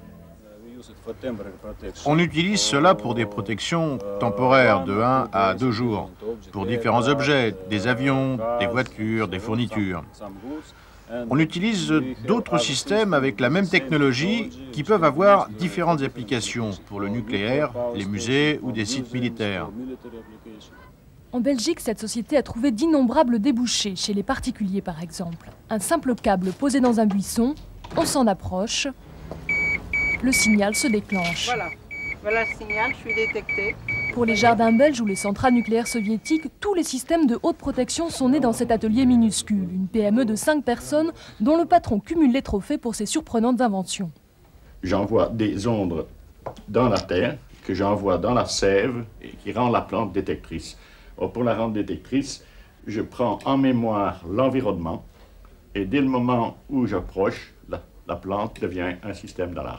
On utilise cela pour des protections temporaires de 1 à 2 jours, pour différents objets, des avions, des voitures, des fournitures. On utilise d'autres systèmes avec la même technologie qui peuvent avoir différentes applications pour le nucléaire, les musées ou des sites militaires. En Belgique, cette société a trouvé d'innombrables débouchés, chez les particuliers par exemple. Un simple câble posé dans un buisson, on s'en approche, le signal se déclenche. Voilà le signal, je suis détectée. Pour les jardins belges ou les centrales nucléaires soviétiques, tous les systèmes de haute protection sont nés dans cet atelier minuscule, une PME de 5 personnes dont le patron cumule les trophées pour ses surprenantes inventions. J'envoie des ondes dans la terre, que j'envoie dans la sève et qui rend la plante détectrice. Or, pour la rendre détectrice, je prends en mémoire l'environnement et dès le moment où j'approche, la plante devient un système d'alarme.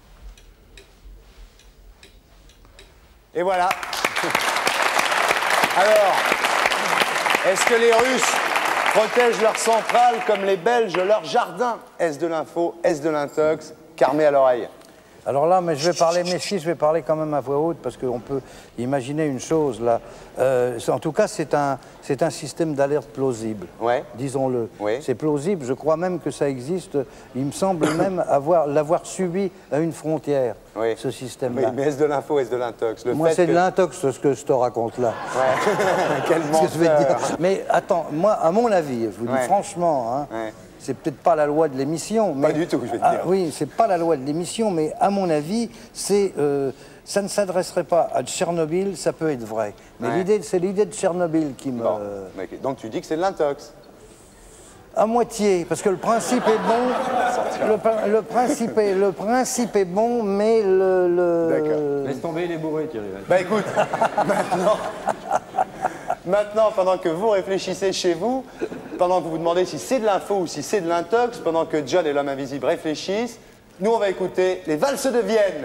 Et voilà. Alors, est-ce que les Russes protègent leurs centrales comme les Belges leurs jardins? Est-ce de l'info? Est-ce de l'intox? Carmé à l'oreille. Alors là, mais je vais parler, mais si je vais parler quand même à voix haute, parce qu'on peut imaginer une chose là. En tout cas, c'est un système d'alerte plausible, disons-le. C'est plausible, je crois même que ça existe. Il me semble même l'avoir subi à une frontière, ce système-là. Oui, mais est-ce de l'info, est-ce de l'intox? Moi, c'est de l'intox, ce que je te raconte là. Quel menteur. Mais attends, moi, à mon avis, je vous dis franchement, hein, c'est peut-être pas la loi de l'émission. Pas du tout, je vais te dire. Oui, c'est pas la loi de l'émission, mais à mon avis, ça ne s'adresserait pas à Tchernobyl, ça peut être vrai. Mais c'est l'idée de Tchernobyl qui me... Donc tu dis que c'est de l'intox? À moitié, parce que le principe est bon. Le principe est bon, mais le... Laisse tomber les bourrés, Thierry. Bah écoute, maintenant, pendant que vous réfléchissez chez vous, pendant que vous vous demandez si c'est de l'info ou si c'est de l'intox, pendant que John et l'homme invisible réfléchissent, nous on va écouter les valses de Vienne.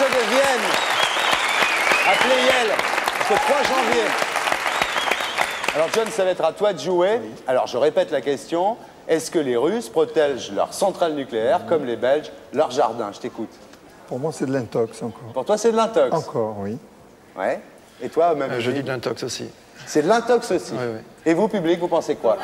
ceux de Vienne, à Pleyel, ce 3 janvier. Alors John, ça va être à toi de jouer. Oui. Alors je répète la question. Est-ce que les Russes protègent leur centrale nucléaire, comme les Belges, leur jardin? Je t'écoute. Pour moi, c'est de l'intox encore. Pour toi, c'est de l'intox? Encore, oui. Ouais. Et toi, même Je dis de l'intox aussi. C'est de l'intox aussi. Oui, oui. Et vous, public, vous pensez quoi?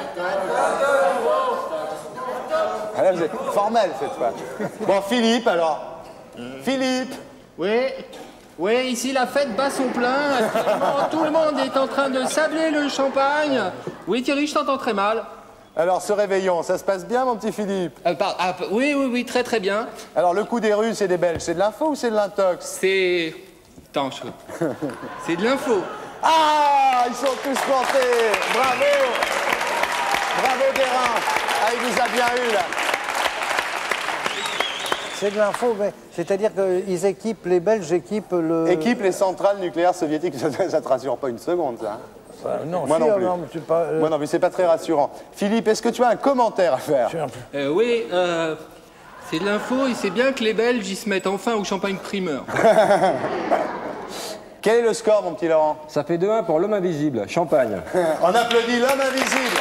Ah là, vous êtes formel cette fois. Bon, Philippe, alors. Philippe. Oui. Oui, ici la fête bat son plein. Actuellement, tout le monde est en train de sabler le champagne. Oui, Thierry, je t'entends très mal. Alors, ce réveillon, ça se passe bien, mon petit Philippe? Oui, oui, oui, très très bien. Alors, le coup des Russes et des Belges, c'est de l'info ou c'est de l'intox? C'est... Attends, c'est de l'info. Ah, ils sont tous plantés. Bravo. Bravo, Guérin. Ah, il vous a bien eu, là. C'est de l'info, mais c'est-à-dire qu'ils équipent, les Belges équipent le... Équipent les centrales nucléaires soviétiques. Ça ne te rassure pas une seconde, ça. Non, moi si, non plus. Non, mais pas, moi non plus, c'est pas très rassurant. Philippe, est-ce que tu as un commentaire à faire? Oui, c'est de l'info et c'est bien que les Belges, ils se mettent enfin au champagne primeur. Quel est le score, mon petit Laurent? Ça fait 2-1 pour l'homme invisible, Champagne. On applaudit l'homme invisible.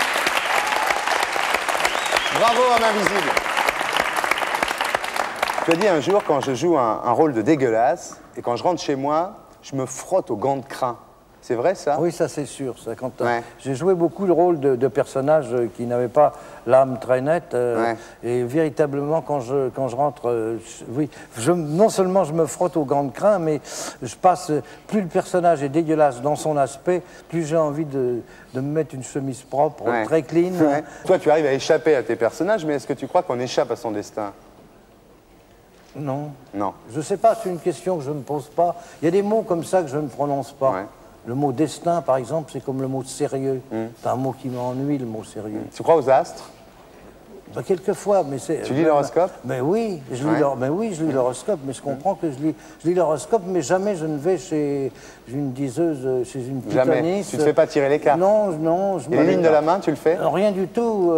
Bravo, homme invisible. Tu as dit un jour, quand je joue un rôle de dégueulasse, et quand je rentre chez moi, je me frotte aux gants de crin. C'est vrai, ça? Oui, ça c'est sûr. Ça, j'ai joué beaucoup le rôle de personnages qui n'avaient pas l'âme très nette. Et véritablement, quand je rentre, oui, non seulement je me frotte aux gants de crin, mais je passe... Plus le personnage est dégueulasse dans son aspect, plus j'ai envie de me mettre une chemise propre, très clean. Toi, tu arrives à échapper à tes personnages, mais est-ce que tu crois qu'on échappe à son destin? Non. Non. Je sais pas, c'est une question que je ne pose pas. Il y a des mots comme ça que je ne prononce pas. Le mot destin, par exemple, c'est comme le mot sérieux. C'est un mot qui m'ennuie, le mot sérieux. Tu crois aux astres? Ben, quelquefois, mais c'est... Tu lis l'horoscope? Mais oui, je lis l'horoscope, mais je comprends que je lis l'horoscope, mais jamais je ne vais chez une diseuse, chez une pythonisse. Jamais. Tu ne te fais pas tirer les cartes? Non, non. Et les lignes de la main, tu le fais? Rien du tout.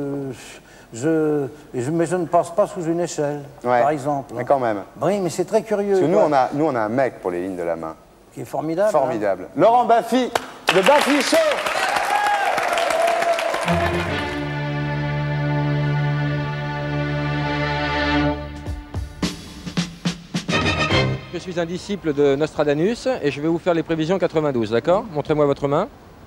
Mais je ne passe pas sous une échelle, par exemple. Mais quand même. Oui, mais c'est très curieux. Parce que nous, on a un mec pour les lignes de la main. Qui est formidable. Formidable. Hein. Laurent Baffy, de Baffy Show. Je suis un disciple de Nostradamus et je vais vous faire les prévisions 92, d'accord? Montrez-moi votre main.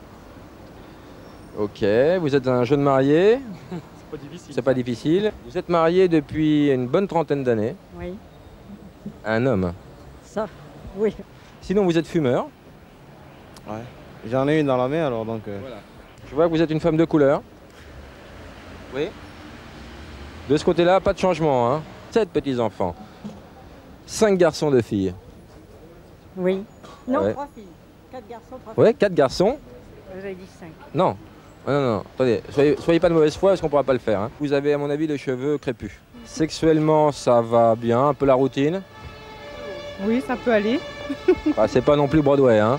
Ok, vous êtes un jeune marié. C'est pas difficile. C'est pas difficile. Vous êtes marié depuis une bonne trentaine d'années. Oui. Un homme. Ça, oui. Sinon, vous êtes fumeur. Ouais. J'en ai une dans la main alors donc. Voilà. Je vois que vous êtes une femme de couleur. Oui. De ce côté-là, pas de changement, hein. 7 petits-enfants. 5 garçons, 2 filles. Oui. Non, Ouais. 3 filles. 4 garçons, 3 filles. Ouais, 4 garçons. Vous avez dit 5. Non. Non, non, attendez, soyez pas de mauvaise foi parce qu'on pourra pas le faire. Hein. Vous avez, à mon avis, les cheveux crépus. Sexuellement, ça va bien, un peu la routine. Oui, ça peut aller. Ah, c'est pas non plus Broadway, hein.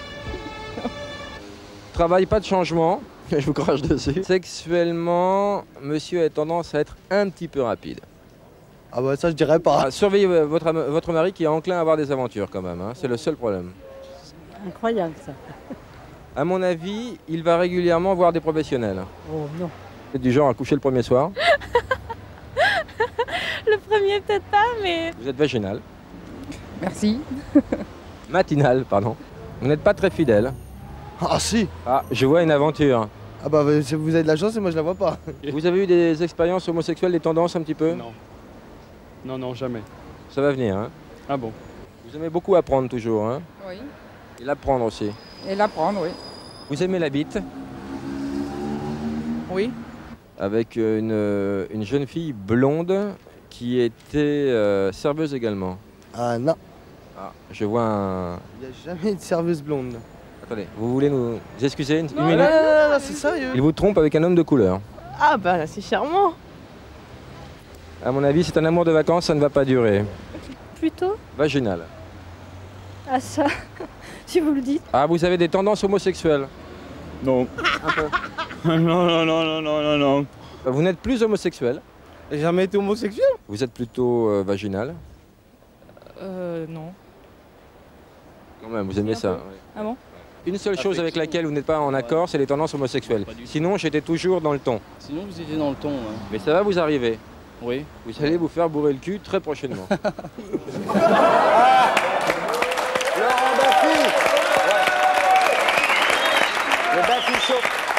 Travail, pas de changement. Je vous crache dessus. Sexuellement, monsieur a tendance à être un petit peu rapide. Ah bah ça je dirais pas. Ah, surveillez votre mari qui est enclin à avoir des aventures quand même, hein. C'est le seul problème. Incroyable ça. À mon avis, il va régulièrement voir des professionnels. Oh non. Vous êtes du genre à coucher le premier soir. Le premier peut-être pas, mais... Vous êtes vaginal. Merci. Matinal, pardon. Vous n'êtes pas très fidèle. Ah si. Ah, je vois une aventure. Ah bah vous avez de la chance et moi je la vois pas. Vous avez eu des expériences homosexuelles, des tendances un petit peu? Non. Non, non, jamais. Ça va venir, hein? Ah bon? Vous aimez beaucoup apprendre toujours, hein? Oui. Et l'apprendre aussi. Et l'apprendre, oui. Vous aimez la bite? Oui. Avec une jeune fille blonde qui était serveuse également. Ah non. Ah, je vois un... Il n'y a jamais une serveuse blonde. Attendez, vous voulez nous excuser une Non, minute? Non, c'est sérieux. Il vous trompe avec un homme de couleur. Ah bah c'est charmant. À mon avis, c'est un amour de vacances, ça ne va pas durer. Plutôt? Vaginal. Ah ça, si vous le dites. Ah, vous avez des tendances homosexuelles? Non. Un peu. Non, non, non, non, non, non, non. Vous n'êtes plus homosexuel? J'ai jamais été homosexuel. Vous êtes plutôt vaginal? Non. Quand même, vous aimez ça. Ah bon? Une seule chose avec laquelle vous n'êtes pas en accord, c'est les tendances homosexuelles. Sinon, j'étais toujours dans le ton. Sinon, vous étiez dans le ton. Hein. Mais ça va vous arriver. Oui. Vous allez vous faire bourrer le cul très prochainement. Laurent Baffy. Le Baffy Show.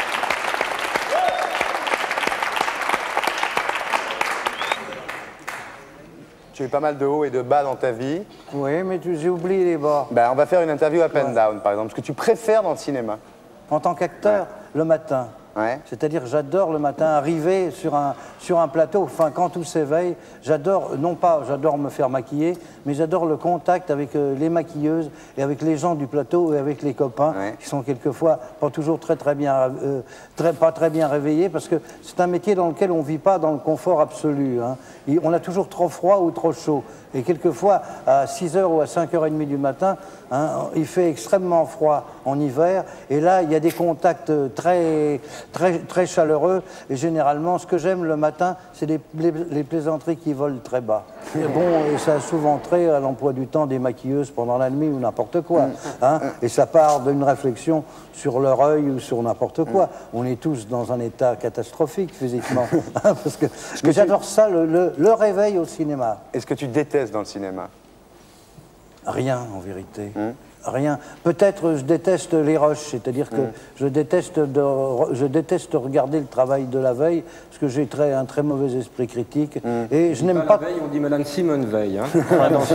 Tu as eu pas mal de hauts et de bas dans ta vie. Oui, mais j'ai oublié les bas. Ben, on va faire une interview up and down, par exemple. Ce que tu préfères dans le cinéma. En tant qu'acteur, le matin. Ouais. C'est-à-dire, j'adore le matin arriver sur un plateau, enfin, quand tout s'éveille, j'adore, non pas j'adore me faire maquiller, mais j'adore le contact avec les maquilleuses et avec les gens du plateau et avec les copains, qui sont quelquefois pas toujours très bien, pas très bien réveillés, parce que c'est un métier dans lequel on ne vit pas dans le confort absolu. Hein. On a toujours trop froid ou trop chaud. Et quelquefois, à 6h ou à 5h30 du matin, hein, il fait extrêmement froid en hiver. Et là, il y a des contacts très chaleureux. Et généralement, ce que j'aime le matin, c'est les plaisanteries qui volent très bas. Et bon, et ça a souvent trait à l'emploi du temps des maquilleuses pendant la nuit ou n'importe quoi. Hein, et ça part d'une réflexion sur leur œil ou sur n'importe quoi. On est tous dans un état catastrophique physiquement. Hein, parce que j'adore ça, le réveil au cinéma. Est-ce que tu détestes dans le cinéma? Rien, en vérité. Rien. Peut-être je déteste les rushs, c'est-à-dire que je déteste regarder le travail de la veille, parce que j'ai un très mauvais esprit critique. Et je n'aime pas... La veille, on dit Madame Simone Veil. Hein. Attention.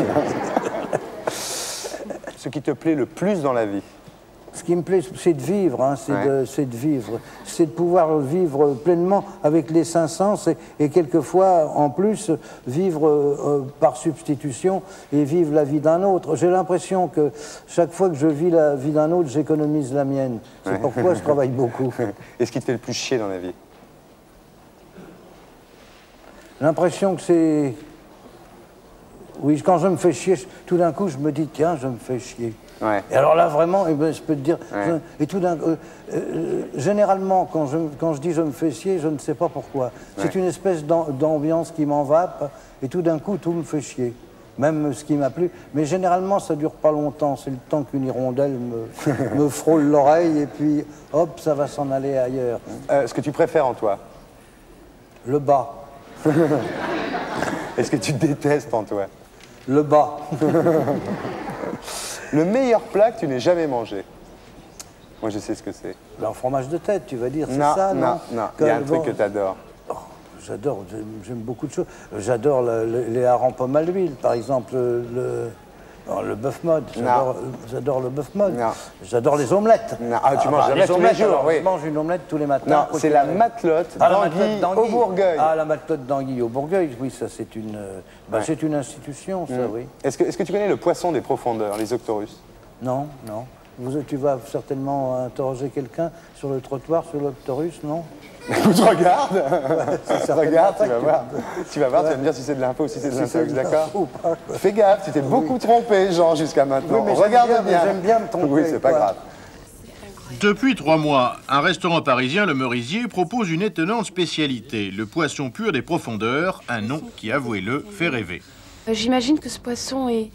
Ce qui te plaît le plus dans la vie? Ce qui me plaît, c'est de vivre, hein, c'est de vivre. C'est de pouvoir vivre pleinement avec les cinq sens et quelquefois, en plus, vivre par substitution et vivre la vie d'un autre. J'ai l'impression que chaque fois que je vis la vie d'un autre, j'économise la mienne. C'est pourquoi je travaille beaucoup. Et ce qui te fait le plus chier dans la vie? L'impression que c'est... Oui, quand je me fais chier, tout d'un coup, je me dis, tiens, je me fais chier. Ouais. Et alors là, vraiment, eh ben, je peux te dire... et tout d'un généralement, quand je dis je me fais chier, je ne sais pas pourquoi. C'est une espèce d'ambiance qui m'envape, et tout d'un coup, tout me fait chier. Même ce qui m'a plu. Mais généralement, ça ne dure pas longtemps. C'est le temps qu'une hirondelle me frôle l'oreille, et puis, hop, ça va s'en aller ailleurs. Ce que tu préfères en toi? Le bas. Est-ce que tu détestes en toi? Le bas. Le meilleur plat que tu n'aies jamais mangé? Moi, je sais ce que c'est. Un fromage de tête, tu vas dire, c'est ça, non? Non, il y a un truc que tu adores. Oh, j'adore, j'aime beaucoup de choses. J'adore les harengs pommes à l'huile, par exemple, le bœuf mode. J'adore le bœuf mode. J'adore les omelettes. Ah, tu manges jamais tous les jours, oui. Je mange une omelette tous les matins. Non, c'est la matelote d'anguille au Bourgueil. Ah, la matelote d'anguille au Bourgueil, oui, ça c'est une institution, ça, oui. Est-ce que tu connais le poisson des profondeurs, les octorus? Non, non. Tu vas certainement interroger quelqu'un sur le trottoir, sur l'octorus, non? Écoute, regarde, regarde, tu vas voir, tu vas me dire si c'est de l'info ou si c'est de l'intox, d'accord? Fais gaffe, tu t'es beaucoup trompé, Jean, jusqu'à maintenant. Oui, regarde bien. J'aime bien me tromper. Oui, c'est pas grave. Depuis 3 mois, un restaurant parisien, le Merisier, propose une étonnante spécialité, le poisson pur des profondeurs, un nom qui, avouez-le, fait rêver. J'imagine que ce poisson est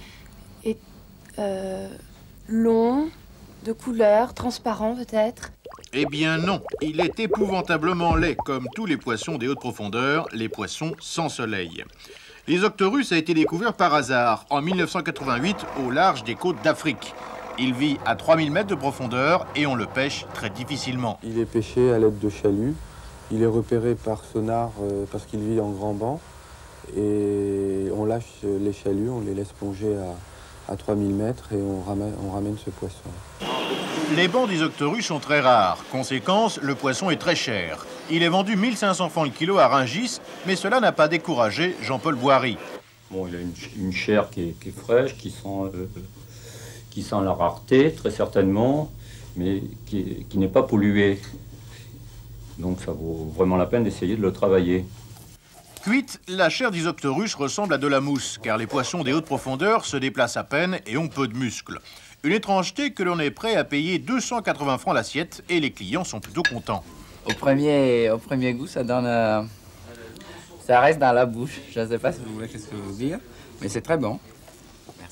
long, de couleur, transparent peut-être. Eh bien non, il est épouvantablement laid, comme tous les poissons des hautes profondeurs, les poissons sans soleil. Les octorus a été découvert par hasard, en 1988, au large des côtes d'Afrique. Il vit à 3000 mètres de profondeur et on le pêche très difficilement. Il est pêché à l'aide de chaluts. Il est repéré par sonar parce qu'il vit en grand banc. Et on lâche les chaluts, on les laisse plonger à 3000 mètres et on ramène ce poisson. Les bancs des octorus sont très rares. Conséquence, le poisson est très cher. Il est vendu 1500 francs le kilo à Rungis, mais cela n'a pas découragé Jean-Paul Boiry. Bon, il a une chair qui est fraîche, qui sent la rareté, très certainement, mais qui n'est pas polluée. Donc ça vaut vraiment la peine d'essayer de le travailler. Cuite, la chair des octorus ressemble à de la mousse, car les poissons des hautes profondeurs se déplacent à peine et ont peu de muscles. Une étrangeté que l'on est prêt à payer 280 francs l'assiette et les clients sont plutôt contents. Au premier goût, ça donne... ça reste dans la bouche. Je ne sais pas si vous voulez ce que je veux dire, mais c'est très bon.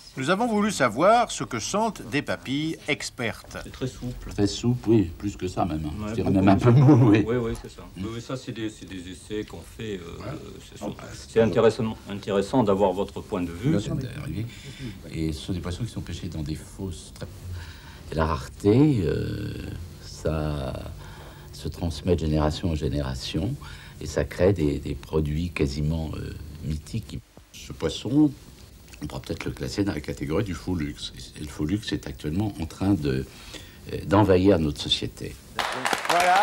Nous avons voulu savoir ce que sentent des papilles expertes. C'est très souple. Très souple, oui, plus que ça même. Ouais, Je dirais même un peu mou, oui. Oui, oui, c'est ça. Oui, ça, c'est des essais qu'on fait. C'est intéressant d'avoir votre point de vue. Et ce sont des poissons qui sont pêchés dans des fosses. Et la rareté, ça se transmet de génération en génération et ça crée des produits quasiment mythiques. Ce poisson, on pourra peut-être le classer dans la catégorie du faux luxe. Et le faux luxe est actuellement en train d'envahir notre société. Voilà.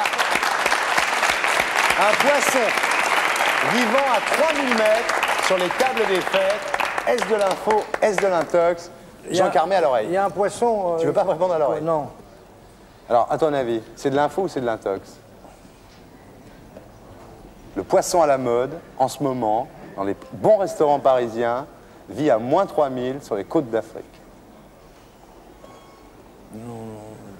Un poisson vivant à 3000 mètres sur les tables des fêtes. Est-ce de l'info? Est-ce de l'intox? Jean Carmé à l'oreille. Il y a un poisson... Tu veux pas me répondre à l'oreille? Non. Alors, à ton avis, c'est de l'info ou c'est de l'intox? Le poisson à la mode, en ce moment, dans les bons restaurants parisiens, vit à moins 3000 sur les côtes d'Afrique. Non.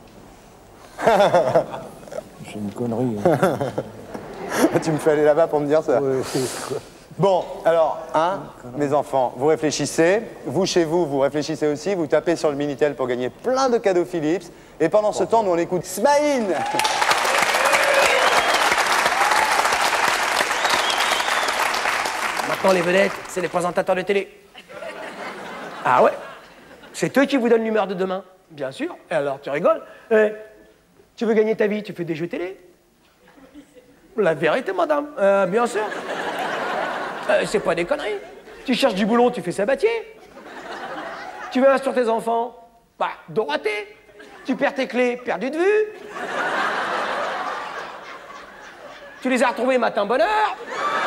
C'est une connerie. Hein. Tu me fais aller là-bas pour me dire ça? Oui. Bon, alors, mes enfants, vous réfléchissez. Vous, chez vous, vous réfléchissez aussi. Vous tapez sur le Minitel pour gagner plein de cadeaux Philips. Et pendant ce temps, nous, on écoute Smaïn. Maintenant, les vedettes, c'est les présentateurs de télé. Ah ouais? C'est eux qui vous donnent l'humeur de demain. Bien sûr. Et alors, tu rigoles? Tu veux gagner ta vie, tu fais des jeux télé? La vérité, madame. Bien sûr. C'est pas des conneries. Tu cherches du boulot, tu fais Sabatier. Tu veux instruire tes enfants? Bah, Dorothée. Tu perds tes clés, perdu de vue. Tu les as retrouvés matin bonheur.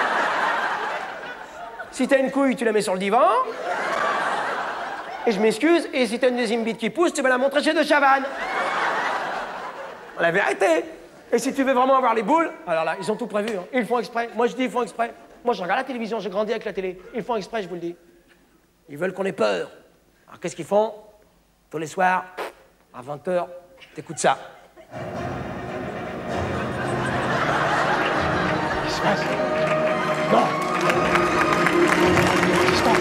Si t'as une couille, tu la mets sur le divan. Et je m'excuse, et si t'as une deuxième bite qui pousse, tu vas la montrer chez De Chavannes. La vérité. Et si tu veux vraiment avoir les boules, alors là, ils ont tout prévu. Hein. Ils font exprès. Moi, je dis, ils font exprès. Moi, je regarde la télévision, j'ai grandi avec la télé. Ils font exprès, je vous le dis. Ils veulent qu'on ait peur. Alors, qu'est-ce qu'ils font? Tous les soirs, à 20h, t'écoutes ça. Qu'est-ce qui se passe? Non. Qu'est-ce qui se passe?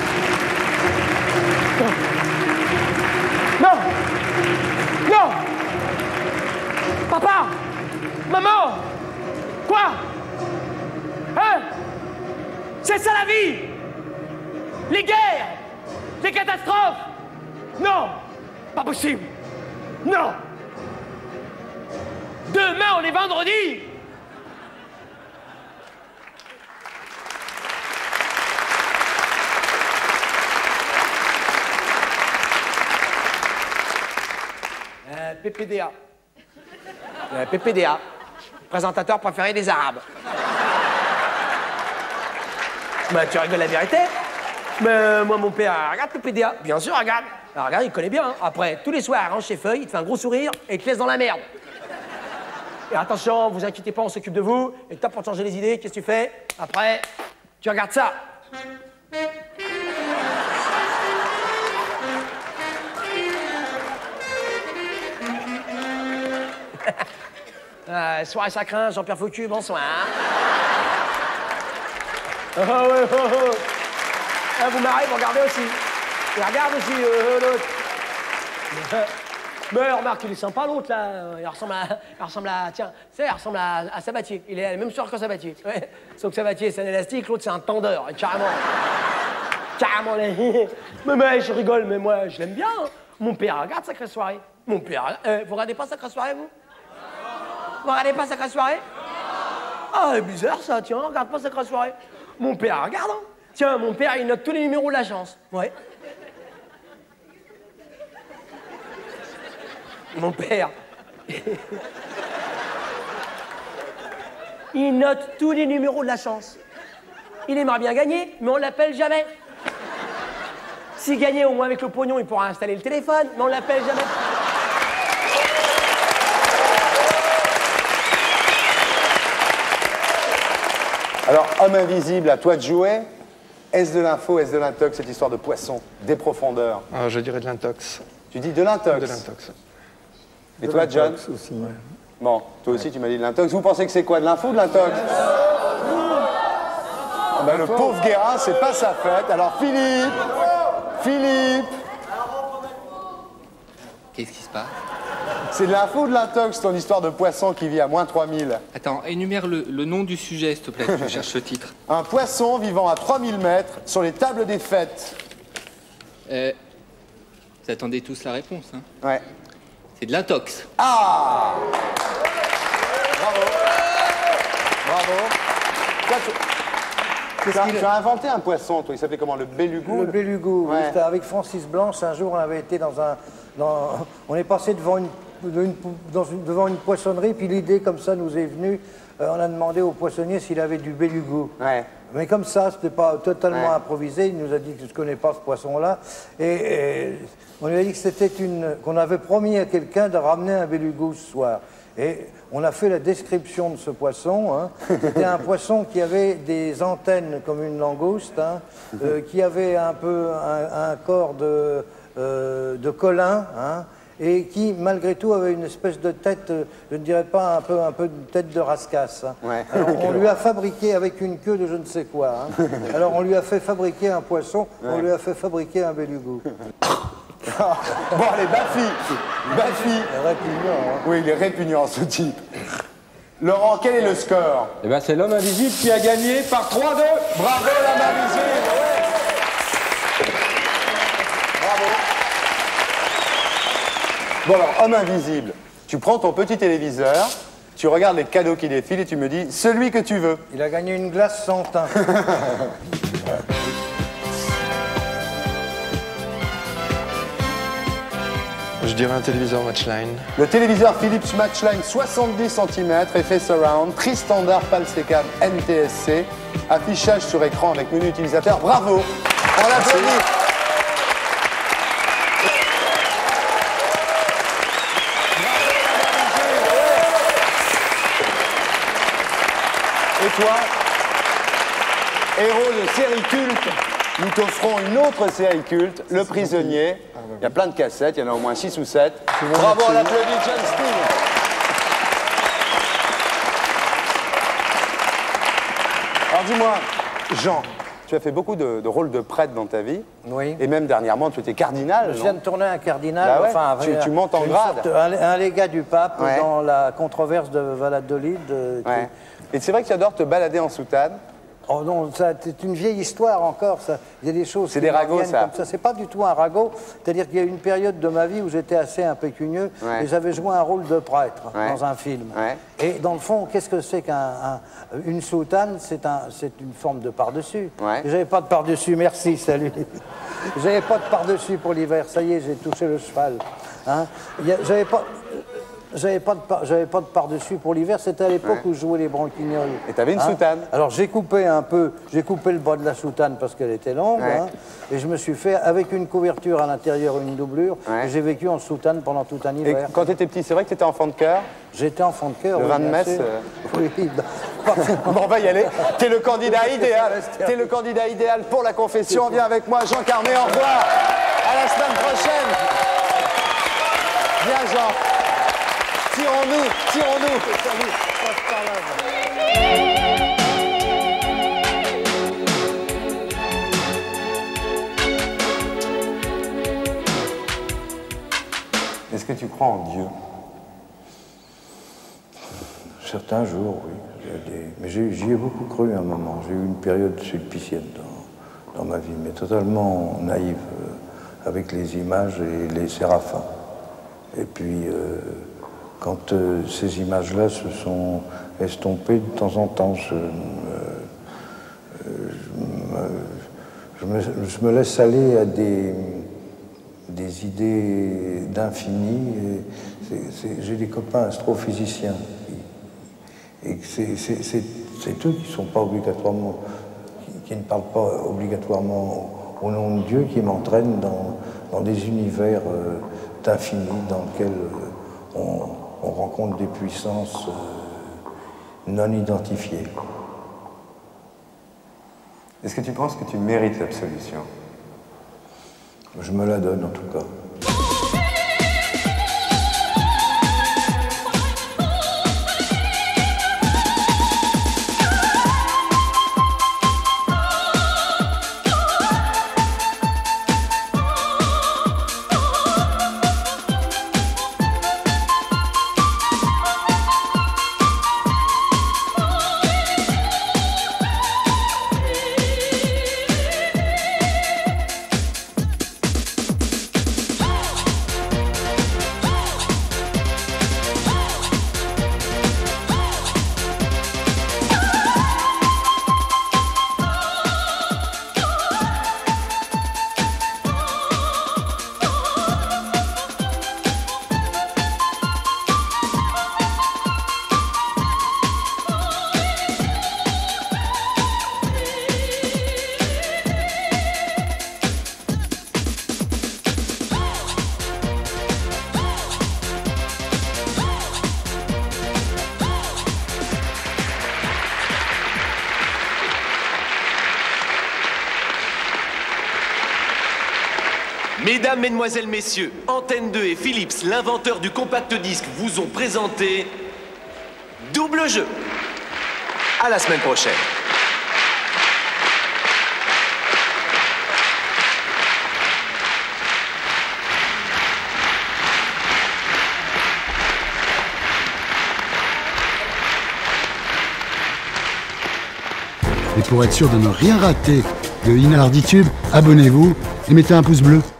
Non. Non. Non. Papa. Maman. Quoi? Hein? C'est ça la vie? Les guerres? Les catastrophes? Non! Pas possible! Non! Demain, on est vendredi! PPDA. PPDA. Présentateur préféré des Arabes. Bah, tu rigoles la vérité? Mais moi, mon père, regarde le PDA. Bien sûr, regarde. Alors, regarde, il connaît bien. Hein. Après, tous les soirs, il range ses feuilles, il te fait un gros sourire et il te laisse dans la merde. Et attention, vous inquiétez pas, on s'occupe de vous. Et top pour te changer les idées, qu'est-ce que tu fais? Après, tu regardes ça. Soirée sacrin, Jean-Pierre Foucu, bonsoir. Oh, ouais, oh, oh. Ah, vous marrez, vous regardez aussi. Et regarde aussi l'autre. Mais remarque, il est sympa l'autre là. Il ressemble à tiens, tu sais, il ressemble à Sabatier. Il est à la même soirée que Sabatier. Ouais. Sauf que Sabatier c'est un élastique, l'autre c'est un tendeur. Et carrément. Carrément. Mais je rigole, mais moi je l'aime bien. Hein. Mon père regarde Sacrée Soirée. Mon père. Vous regardez pas Sacrée Soirée vous? Vous regardez pas Sacrée Soirée? Ah, c'est bizarre ça, tiens, regarde pas Sacrée Soirée. Mon père, regarde, hein. Tiens, mon père, il note tous les numéros de l'agence. Ouais. Mon père. Il note tous les numéros de la chance. Il aimerait bien gagner, mais on l'appelle jamais. S'il gagnait au moins avec le pognon, il pourra installer le téléphone, mais on l'appelle jamais. Alors, homme invisible, à toi de jouer. Est-ce de l'info, est-ce de l'intox, cette histoire de poisson, des profondeurs? Je dirais de l'intox. Tu dis de l'intox? De l'intox. Et toi, John? Aussi, ouais. Bon, toi aussi, tu m'as dit de l'intox. Vous pensez que c'est quoi, de l'info ou de l'intox? Le pauvre Guérin, c'est pas sa fête. Alors, Philippe, Philippe. Qu'est-ce qui se passe? C'est de l'info ou de l'intox, ton histoire de poisson qui vit à moins 3000? Attends, énumère le nom du sujet, s'il te plaît, je cherche ce titre. Un poisson vivant à 3000 mètres sur les tables des fêtes. Vous attendez tous la réponse, hein? Ouais. C'est de l'intox. Ah! Bravo. Bravo. Tu as inventé un poisson, toi, il s'appelait comment? Le belugo? Le belugo, oui. Ouais. C'était avec Francis Blanche. Un jour, on avait été on est passé devant une poissonnerie, puis l'idée comme ça nous est venue. On a demandé au poissonnier s'il avait du belugo. Ouais. Mais comme ça, c'était pas totalement improvisé. Il nous a dit que je ne connais pas ce poisson-là. Et on lui a dit que qu'on avait promis à quelqu'un de ramener un belugo ce soir. Et on a fait la description de ce poisson. Hein. C'était un poisson qui avait des antennes comme une langouste, hein, qui avait un peu un corps de colin, hein, et qui, malgré tout, avait une espèce de tête, je ne dirais pas un peu de tête de rascasse. Hein. Ouais. Alors, on lui a fabriqué avec une queue de je ne sais quoi. Hein. Alors, on lui a fait fabriquer un poisson, on lui a fait fabriquer un belugo. Bon, allez, Bafi. Bafi. Répugnant. Hein. Oui, il est répugnant, ce type. Laurent, quel est le score? Eh ben, c'est l'homme invisible qui a gagné par 3-2. Bravo, l'homme invisible. Bravo. Bon, alors, homme invisible, tu prends ton petit téléviseur, tu regardes les cadeaux qui défilent et tu me dis celui que tu veux. Il a gagné une glace sans teint. Je dirais un téléviseur Matchline. Le téléviseur Philips Matchline 70 cm, effet surround, prix standard Palsecam NTSC, affichage sur écran avec menu utilisateur. Bravo! On l'applaudit! Et toi, héros de série culte, nous t'offrons une autre série culte, Le Prisonnier. Il y a plein de cassettes, il y en a au moins 6 ou 7. Bravo, on l'applaudit, John Steele. Alors dis-moi, Jean, tu as fait beaucoup de rôles de prêtre dans ta vie. Oui. Et même dernièrement, tu étais cardinal. Je viens de tourner un cardinal. Bah ouais, enfin, tu montes en grade. Un légat du pape dans la controverse de Valladolid. Ouais. Et c'est vrai que tu adores te balader en soutane. Oh non, c'est une vieille histoire encore, ça. Il y a des choses. C'est des ragots, ça. Comme ça. C'est pas du tout un ragot. C'est-à-dire qu'il y a eu une période de ma vie où j'étais assez impécunieux et j'avais joué un rôle de prêtre dans un film. Et dans le fond, qu'est-ce que c'est qu'une soutane? C'est une forme de pardessus. J'avais pas de pardessus, merci, salut. J'avais pas de pardessus pour l'hiver, ça y est, j'ai touché le cheval. Hein? J'avais pas de par-dessus pour l'hiver, c'était à l'époque où je jouais les branquignoles. Et t'avais une soutane? Alors j'ai coupé le bas de la soutane parce qu'elle était longue, et je me suis fait, avec une couverture à l'intérieur, une doublure, et j'ai vécu en soutane pendant tout un hiver. Et quand t'étais petit, c'est vrai que t'étais enfant de cœur? J'étais enfant de cœur. Le vin de messe Oui, bon, on va y aller. T'es le candidat idéal. T'es le candidat idéal pour la confession. Viens avec moi, Jean Carmé, au revoir. À la semaine prochaine. Viens, Jean. Tirons-nous, tirons-nous. Est-ce que tu crois en Dieu? Certains jours, oui. Mais j'y ai beaucoup cru à un moment. J'ai eu une période sulpicienne dans ma vie, mais totalement naïve, avec les images et les séraphins. Et puis, quand ces images-là se sont estompées de temps en temps, je me laisse aller à des idées d'infini. J'ai des copains astrophysiciens. Et c'est eux qui sont pas obligatoirement, qui ne parlent pas obligatoirement au nom de Dieu, qui m'entraînent dans des univers d'infini dans lesquels on rencontre des puissances non identifiées. Est-ce que tu penses que tu mérites l'absolution? Je me la donne en tout cas. Mesdames, Mesdemoiselles, Messieurs, Antenne 2 et Philips, l'inventeur du compact disque, vous ont présenté Double Jeu. À la semaine prochaine. Et pour être sûr de ne rien rater de Inarditube, abonnez-vous et mettez un pouce bleu.